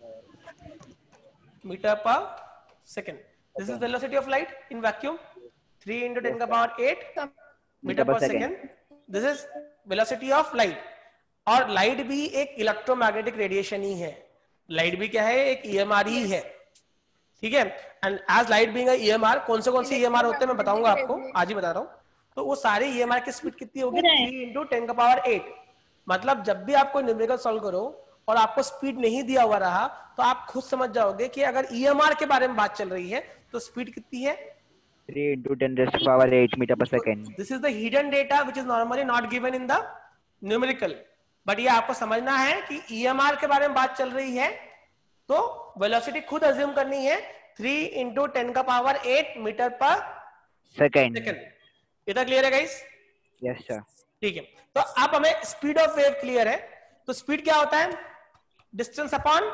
Meter per second. This is velocity of light in vacuum. Three into ten का power eight meter per second. This is velocity of light. और लाइट भी एक इलेक्ट्रोमैग्नेटिक रेडिएशन ही है. लाइट भी क्या है? एक ईएमआर ही है. ठीक है. And as light being a EMR, कौन से कौन से ईएमआर होते हैं मैं बताऊंगा आपको, आज ही बता रहा हूं. तो वो सारे ईएमआर की स्पीड कितनी होगी? थ्री इंटू टेन का पावर एट. मतलब जब भी आप कोई न्यूमेरिकल सॉल्व करो और आपको स्पीड नहीं दिया हुआ रहा तो आप खुद समझ जाओगे कि अगर ईएमआर के बारे में बात चल रही है तो स्पीड कितनी है? Three into ten raised to power eight meter per second. This is the hidden data which is normally not given in the numerical. But ये आपको समझना है कि ईएमआर के बारे में बात चल रही है तो वेलोसिटी खुद अज्यूम करनी है थ्री इंटू टेन का power eight meter per second. Second. इतना क्लियर है गाइस? Yes sir. ठीक है. तो अब हमें स्पीड ऑफ वेव क्लियर है. तो स्पीड क्या होता है? Distance upon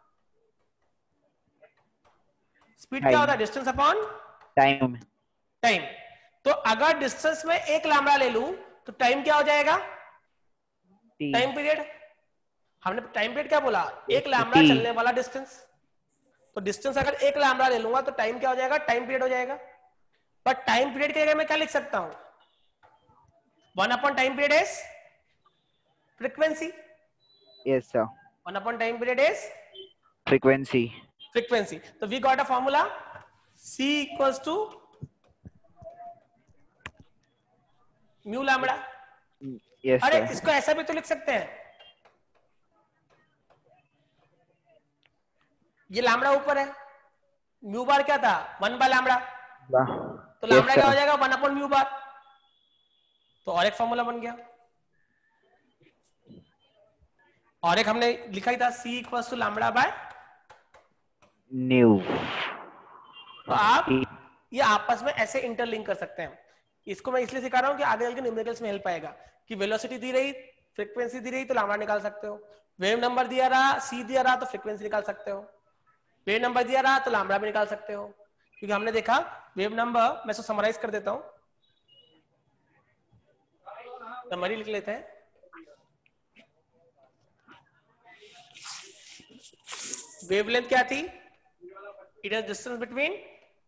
speed. क्या होता है? Distance upon time. टाइम. तो अगर डिस्टेंस में एक लैम्बडा ले लूं तो टाइम क्या हो जाएगा? Time period. हमने टाइम पीरियड क्या बोला? एक लैम्बडा चलने वाला डिस्टेंस. तो डिस्टेंस अगर एक लैम्बडा ले लूंगा तो टाइम क्या हो जाएगा? टाइम पीरियड हो जाएगा. बट टाइम पीरियड की जगह मैं क्या लिख सकता हूं? One upon time period is frequency. Yes sir. One upon time period is frequency. Frequency. तो we got a formula C equals to mu lambda. Yes अरे सर. इसको ऐसा भी तो लिख सकते हैं. ये लैम्बडा ऊपर है, म्यू बार क्या था? One by lambda. तो लैम्बडा क्या हो जाएगा? One upon mu bar. तो और एक फॉर्मूला बन गया. और एक हमने लिखा ही था C equals to lambda by nu. तो आप ये आपस में ऐसे इंटरलिंक कर सकते हैं. इसको मैं इसलिए सिखा रहा हूं कि आगे चल के न्यूमेरिकल्स में हेल्प आएगा. कि वेलोसिटी दी रही, फ्रीक्वेंसी दी रही तो लैम्बडा निकाल सकते हो. वेव नंबर दिया रहा, C दिया रहा तो फ्रीक्वेंसी निकाल सकते हो. वेव नंबर दिया रहा तो लैम्बडा भी निकाल सकते हो. क्योंकि हमने देखा वेव नंबर, मैं इसको समराइज कर देता हूं. समरी लिख लेते हैं. वेवलेंथ क्या थी? It is distance between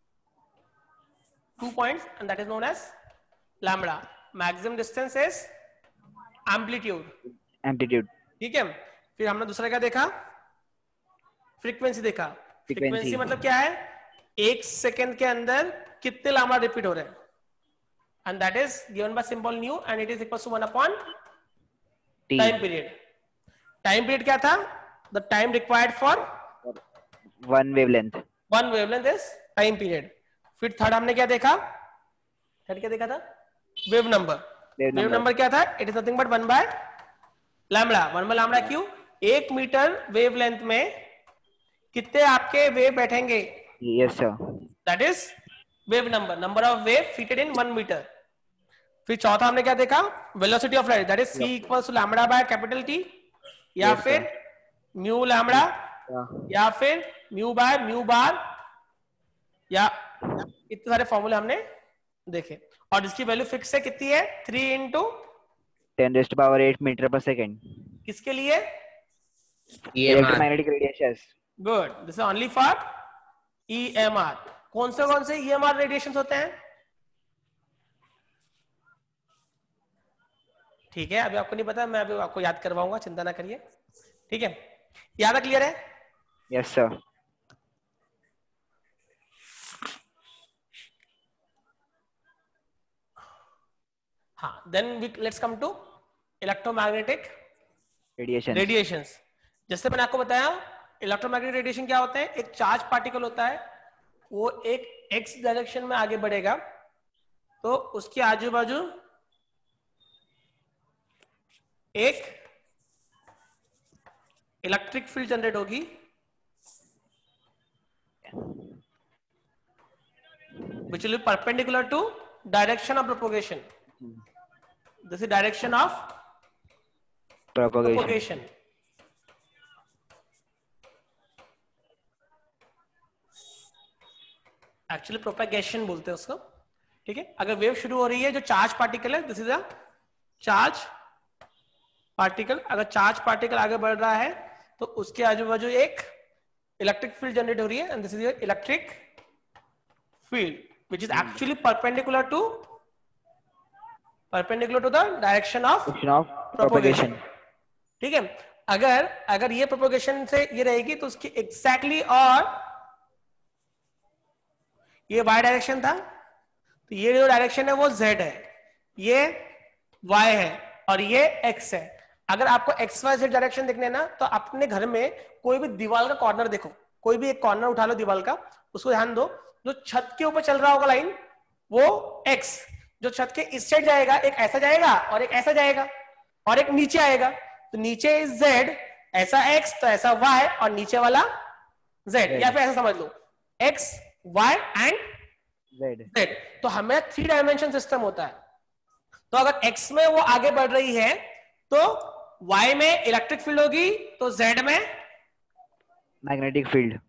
two points and that is known as lambda. Maximum distance is amplitude. Amplitude. ठीक है. फिर हमने दूसरा क्या देखा? फ्रीक्वेंसी देखा. फ्रीक्वेंसी मतलब क्या है? एक सेकेंड के अंदर कितने लैम्बडा रिपीट हो रहे हैं. And that is given by symbol nu and it is equal to one upon time period. Time period क्या था? The time required for one wavelength. One wavelength is time period. फिर थर्ड हमने क्या देखा? थर्ड क्या देखा था? Wave number. वेव नंबर क्या था? It is nothing but one by lambda. One by lambda. क्यों? एक मीटर वेवलेंथ में कितने आपके वेव बैठेंगे? Yes sir. That is wave number. Number of wave fitted in one meter. फिर चौथा हमने क्या देखा? Velocity of light. That is C equals to lambda by capital T या Yes, फिर म्यू लैम्बडा या फिर म्यू बाय म्यू बार. या इतने सारे फॉर्मूले हमने देखे. और इसकी वैल्यू फिक्स है. कितनी है? Three into ten raised to power eight meter per second. किसके लिए? Electromagnetic radiations. Good. This is only for E M R. कौन से कौन से E M R रेडिएशंस होते हैं? ठीक है. अभी आपको नहीं पता, मैं अभी आपको याद करवाऊंगा, चिंता ना करिए. ठीक है. याद है? क्लियर है? Yes sir. हाँ. Then we let's come to electromagnetic radiation. Radiations. जैसे मैंने आपको बताया इलेक्ट्रोमैग्नेटिक रेडिएशन क्या होता है? एक चार्ज पार्टिकल होता है, वो एक एक्स डायरेक्शन में आगे बढ़ेगा, तो उसके आजू बाजू एक इलेक्ट्रिक फील्ड जनरेट होगी, which will be perpendicular to direction of propagation. This is direction of Propagation. propagation. Actually propagation बोलते हैं उसको, ठीक है? अगर वेव शुरू हो रही है, जो चार्ज पार्टिकल है, this is a charge particle, अगर चार्ज पार्टिकल आगे बढ़ रहा है तो उसके आजू बाजू एक इलेक्ट्रिक फील्ड जनरेट हो रही है, and this is electric field which is actually perpendicular to perpendicular to the direction of Direction of propagation. ठीक है? अगर अगर ये प्रोपोगेशन से ये रहेगी तो उसकी एग्जैक्टली exactly, और ये y डायरेक्शन था, तो ये जो डायरेक्शन है वो z है, ये y है और ये x है। अगर आपको एक्स वाई जेड डायरेक्शन देखने ना, तो अपने घर में कोई भी दीवार का कॉर्नर देखो, कोई भी एक कॉर्नर उठा लो दीवार का, उसको ध्यान दो, जो छत के ऊपर चल रहा होगा लाइन वो x, जो छत के इस साइड जाएगा एक ऐसा जाएगा और एक ऐसा जाएगा और एक नीचे आएगा, तो नीचे z, ऐसा x तो ऐसा y और नीचे वाला z, या फिर ऐसा समझ लो x y एंड z। तो हमें थ्री डायमेंशन सिस्टम होता है, तो अगर x में वो आगे बढ़ रही है तो y में इलेक्ट्रिक फील्ड होगी, तो z में मैग्नेटिक फील्ड,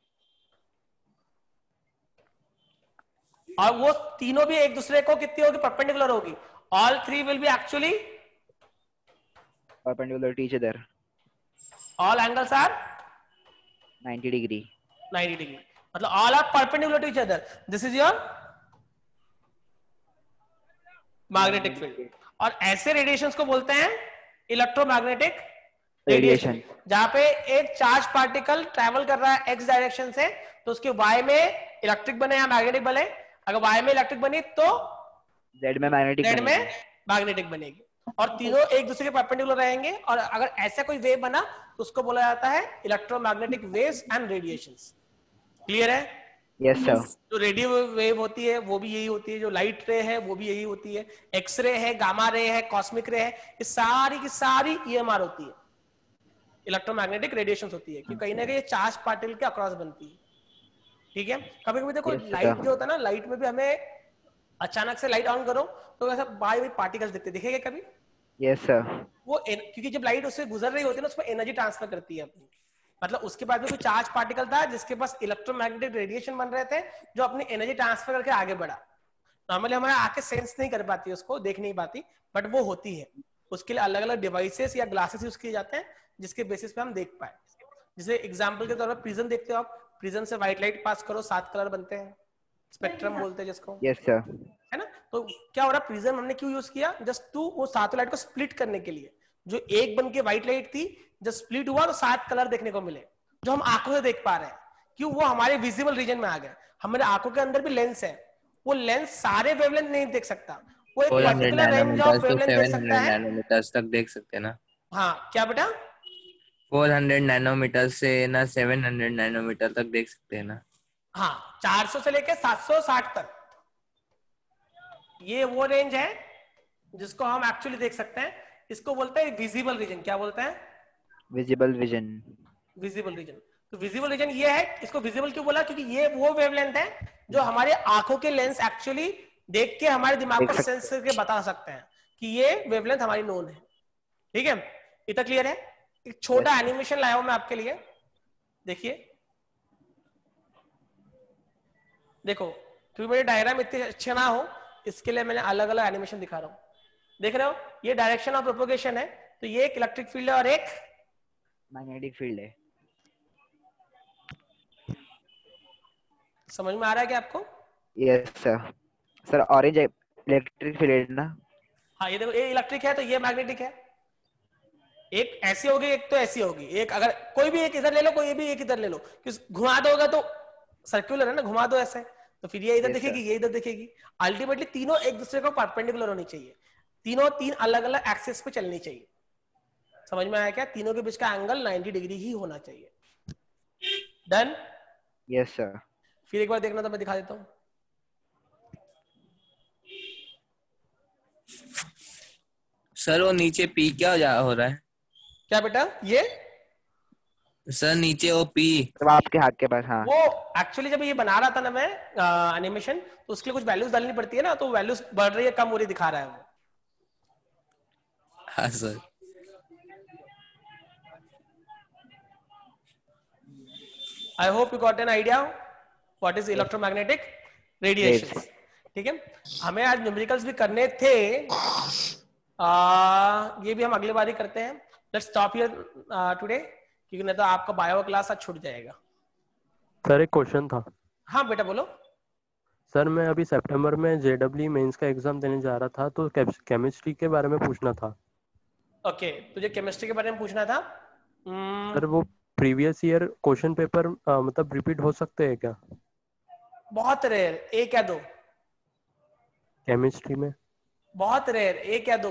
और वो तीनों भी एक दूसरे को कितनी होगी? परपेंडिकुलर होगी। All three will be actually perpendicular to each other, all angles are ninety degree, ninety degree, मतलब all are perpendicular to each other. This is your magnetic field, और ऐसे रेडिएशंस को बोलते हैं इलेक्ट्रोमैग्नेटिक रेडिएशन, जहां पे एक चार्ज पार्टिकल ट्रैवल कर रहा है एक्स डायरेक्शन से, तो उसके वाई में इलेक्ट्रिक बने या मैग्नेटिक बने, अगर वाई में इलेक्ट्रिक बनी तो जेड में मैग्नेटिक, जेड में मैग्नेटिक बनेगी, और तीनों एक दूसरे के परपेंडिकुलर रहेंगे। और अगर ऐसा कोई वेव बना तो उसको बोला जाता है electromagnetic waves and radiations. Clear है? Yes sir. जो रेडियो वेव होती है वो भी यही होती है, जो लाइट रे है वो भी यही होती है, एक्सरे है, गामा रे है, कॉस्मिक रे है, ये सारी की सारी ईएमआर होती है, इलेक्ट्रोमैग्नेटिक रेडिएशंस होती है, क्योंकि कहीं ना कहीं चार्ज पार्टिकल के अक्रॉस बनती है। ठीक है? कभी कभी देखो yes, लाइट जो होता है ना, लाइट में भी हमें अचानक से लाइट ऑन करो तो ऐसा बाय बाय पार्टिकल्स दिखते, दिखेगा कभी? Yes sir. वो क्योंकि जब लाइट उससे गुजर रही होती है ना, उसमें एनर्जी ट्रांसफर करती है अपनी, मतलब उसके बाद में कोई चार्ज पार्टिकल था जिसके पास इलेक्ट्रोमैग्नेटिक रेडिएशन बन रहे थे, जो अपनी एनर्जी ट्रांसफर करके आगे बढ़ा। नॉर्मली हमारे आंखें सेंस नहीं कर पाती उसको, देख नहीं पाती, बट वो होती है। उसके लिए अलग अलग डिवाइसेस या ग्लासेस यूज किए जाते हैं जिसके बेसिस पे हम देख पाए। जैसे एग्जांपल के तौर पर प्रिज्म देखते हो आप, प्रिज्म से व्हाइट लाइट पास करो, सात कलर बनते हैं, स्पेक्ट्रम बोलते हैं जिसको, यस सर, है ना? तो क्या हो रहा है, प्रिज्म हमने क्यों यूज किया? जस्ट टू वो सातों लाइट को स्प्लिट करने के लिए। जो एक बन के व्हाइट लाइट थी, जब स्प्लिट हुआ तो सात कलर देखने को मिले, जो हम आंखों से देख पा रहे हैं, क्यों? वो हमारे विजिबल रीजन में आ गए। हमारे आंखों के अंदर भी लेंस है, वो लेंस सारे वेवलेंथ नहीं देख सकता, वो एक पर्टिकुलर रेंज ऑफ वेवलेंथ देख सकता है। नैनोमीटर्स तक देख सकते हैं ना? हाँ, क्या बेटा? चार सौ नैनोमीटर से ना सात सौ नैनोमीटर तक देख सकते हैं ना? हाँ, चार सौ से लेके सात सौ साठ तक, ये वो रेंज है जिसको हम एक्चुअली देख सकते हैं। इसको बोलते हैं विजिबल रीजन। क्या बोलते हैं? Visible vision, visible region. तो विजिबल रीजन ये है, इसको विजिबल क्यों बोला? क्योंकि ये वो वेवलेंथ है जो हमारे आंखों के लेंस एक्चुअली देख के हमारे दिमाग को सेंस करके बता सकते हैं कि ये वेवलेंथ हमारी नोन है। ठीक है? इतना क्लियर है? एक छोटा एनिमेशन लाया हूं मैं आपके लिए, देखिए। देखो, क्योंकि मेरे डायग्राम इतने अच्छे ना हो इसके लिए मैंने अलग अलग एनिमेशन दिखा रहा हूं। देख रहे हो, ये डायरेक्शन ऑफ प्रोपोगेशन है, तो ये एक इलेक्ट्रिक फील्ड है और एक मैग्नेटिक फील्ड है। समझ में आ रहा है क्या आपको? Yes sir. Sir orange electric field ना? हाँ, ये देखो, ये इलेक्ट्रिक है तो ये मैग्नेटिक है। एक ऐसी होगी, एक तो ऐसी होगी। एक अगर कोई भी एक इधर ले लो, कोई भी एक इधर ले लो, घुमा दोगे तो सर्कुलर है ना, घुमा दो ऐसे तो फिर ये इधर दिखेगी, ये इधर दिखेगी। अल्टीमेटली तीनों एक दूसरे को परपेंडिकुलर होनी चाहिए, तीनों तीन अलग अलग एक्सिस पे चलनी चाहिए। समझ में आया क्या? तीनों के बीच का एंगल नब्बे डिग्री ही होना चाहिए। डन? Yes sir. फिर एक बार देखना तो मैं दिखा देता हूँ। सर वो नीचे पी क्या जा हो रहा है? क्या बेटा? ये सर नीचे वो पी तो आपके हाथ के पास, हाँ। वो एक्चुअली जब ये बना रहा था ना मैं एनिमेशन, तो उसके लिए कुछ वैल्यूज डालनी पड़ती है ना, तो वैल्यूज बढ़ रही है कम हो रही दिखा रहा है वो। हाँ sir. I hope you got an idea what is electromagnetic radiation. ठीक है, हमें आज न्यूमेरिकल्स भी करने थे, आ, ये भी हम अगले बार ही करते हैं। लेट्स स्टॉप हियर टुडे, क्योंकि नहीं तो आपका बायो क्लास आज छूट जाएगा। सर एक क्वेश्चन था। हाँ बेटा बोलो। सर मैं अभी सितंबर में जेडब्ल्यू मेंस का एग्जाम देने जा रहा था, तो केमिस्ट्री के बारे में पूछना था। ओके okay, तुझे केमिस्ट्री के बारे में पूछना था। hmm, सर वो प्रीवियस ईयर क्वेश्चन पेपर मतलब रिपीट हो सकते हैं क्या बहुत रेयर, एक या दो। केमिस्ट्री में? बहुत रेयर, एक या दो।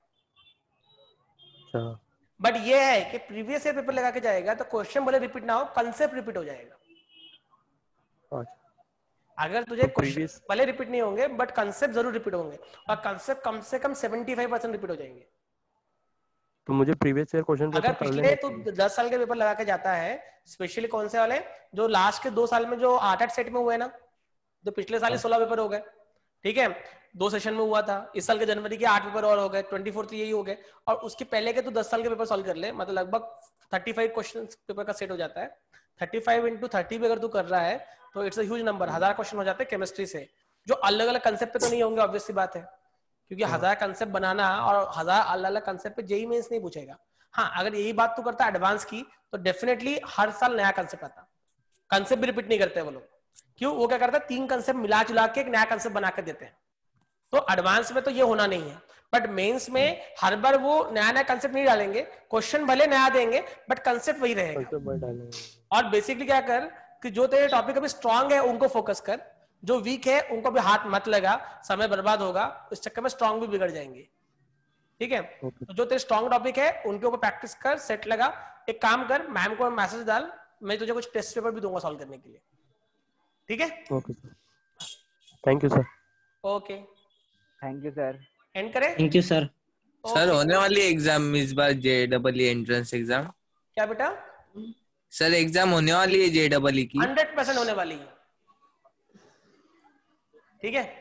अच्छा। बट ये है कि प्रीवियस ईयर पेपर लगा के जाएगा तो क्वेश्चन भले रिपीट ना हो, कंसेप्ट रिपीट हो जाएगा। अच्छा। अगर तुझे तो क्वेश्चन previous- भले रिपीट नहीं होंगे बट कंसेप्ट जरूर रिपीट होंगे, और कंसेप्ट कम से कम पचहत्तर परसेंट रिपीट हो जाएंगे। तो मुझे प्रीवियस ईयर क्वेश्चन अगर पेपर कर पिछले लेना तो चाहिए। दस साल के पेपर लगा के जाता है, स्पेशली कौन से वाले जो लास्ट के दो साल में जो आठ आठ सेट में हुए ना, तो पिछले साल ही सोलह पेपर हो गए। ठीक है, दो सेशन में हुआ था, इस साल के जनवरी के आठ पेपर और हो गए, ट्वेंटी फोर्थ यही हो गए, और उसके पहले के तो दस साल के पेपर सॉल्व कर ले, मतलब लगभग थर्टी फाइव क्वेश्चन पेपर का सेट हो जाता है। थर्टी फाइव इंटू थर्टी भी अगर तू कर रहा है तो इट्स अ ह्यूज नंबर, हजार क्वेश्चन हो जाते हैं केमिस्ट्री से, जो अलग अलग कंसेप्ट पे तो नहीं होंगे, ऑब्वियस सी बात है, क्योंकि हजार कंसेप्ट बनाना और हजार अलग अलग कंसेप्ट पे जेई मेंस नहीं पूछेगा। हाँ, अगर यही बात तू करता है एडवांस की, तो डेफिनेटली हर साल नया कंसेप्ट आता, कंसेप्ट भी रिपीट नहीं करते वो लोग। क्यों? वो क्या करता है, तीन कंसेप्ट मिला जुला के एक नया कंसेप्ट बना के देते हैं। तो एडवांस में तो ये होना नहीं है, बट मेंस में हर बार वो नया नया कंसेप्ट नहीं डालेंगे, क्वेश्चन भले नया देंगे बट कंसेप्ट वही रहेगा। कंसेप्ट बढ़ डालेंगे। और बेसिकली क्या कर कि जो तेरे टॉपिक अभी स्ट्रांग है उनको फोकस कर, जो वीक है उनको भी हाथ मत लगा, समय बर्बाद होगा, इस चक्कर में स्ट्रांग भी बिगड़ जाएंगे। ठीक है, Okay. तो जो तेरे स्ट्रांग टॉपिक है उनके ऊपर प्रैक्टिस कर, सेट लगा। एक काम कर, मैम को मैसेज डाल, मैं तुझे कुछ टेस्ट पेपर भी दूंगा सॉल्व करने के लिए। ठीक है, okay sir, thank you sir. Okay, thank you sir. End करें? Thank you sir. सर होने वाली एग्जाम इस बार जे डबल एंट्रेंस एग्जाम? क्या बेटा? सर एग्जाम होने वाली है जे डबल ई की? हंड्रेड परसेंट होने वाली है। ठीक है,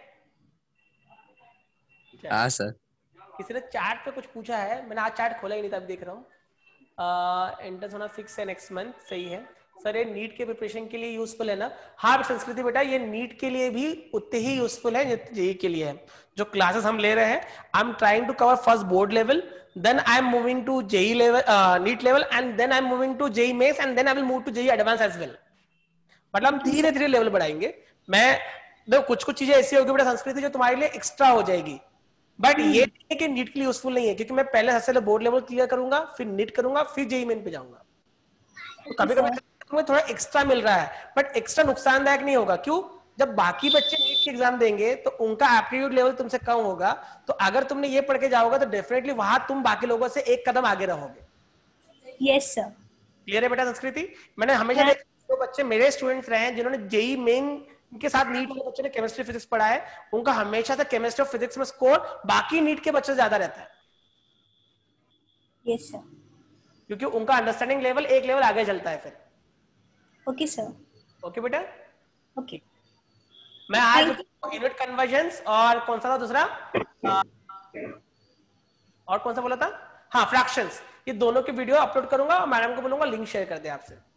हाँ सर। किसी ने चैट पे कुछ पूछा है, मैंने आज चैट खोला ही नहीं था, अभी देख रहा हूँ। एंट्रेंस होना फिक्स है नेक्स्ट मंथ, सही है सर। ये नीट के प्रिपरेशन के लिए यूजफुल है ना? हाँ संस्कृति बेटा, ये नीट के लिए भी उतने ही यूजफुल है जितने जेई के लिए है। जो क्लासेस हम ले रहे हैं, I am trying to cover first board level, then I am moving to JEE level, NEET level, and then I am moving to JEE mains, and then I will move to JEE advance as well. मतलब हम धीरे धीरे लेवल बढ़ाएंगे। मैं देखो कुछ कुछ चीजें ऐसी होगी बेटा संस्कृति जो तुम्हारे लिए एक्स्ट्रा हो जाएगी, बट ये नहीं है कि नीट के लिए यूजफुल नहीं है, क्योंकि मैं पहले सबसे पहले बोर्ड लेवल क्लियर करूंगा, फिर नीट करूंगा, फिर जेई मेन पे जाऊंगा। तो कभी कभी तुम्हें थोड़ा एक्स्ट्रा मिल रहा है, बट एक्स्ट्रा नुकसानदायक नहीं होगा। क्यों? जब बाकी बच्चे नीट की एग्जाम देंगे तो उनका एप्टीट्यूड लेवल तुमसे कम होगा, तो अगर तुमने ये पढ़ के जाओगे तो डेफिनेटली वहां तुम बाकी लोगों से एक कदम आगे रहोगे। Yes sir. क्लियर है बेटा संस्कृति? मैंने हमेशा देखा जो बच्चे मेरे स्टूडेंट्स रहे हैं जिन्होंने जेई मेन के साथ नीट वाले बच्चे ने केमिस्ट्री फिजिक्स पढ़ा है, उनका हमेशा से केमिस्ट्री और फिजिक्स में स्कोर बाकी नीट के बच्चे से ज्यादा रहता है। Yes sir. क्योंकि उनका अंडरस्टैंडिंग लेवल एक लेवल आगे चलता है फिर। Okay sir. ओके बेटा, ओके। मैं आज यूनिट कन्वर्जन्स और कौन सा था दूसरा, आ, और कौन सा बोला था, हाँ फ्रैक्शंस, ये दोनों की वीडियो अपलोड करूंगा और मैडम को बोलूंगा लिंक शेयर कर दे आपसे।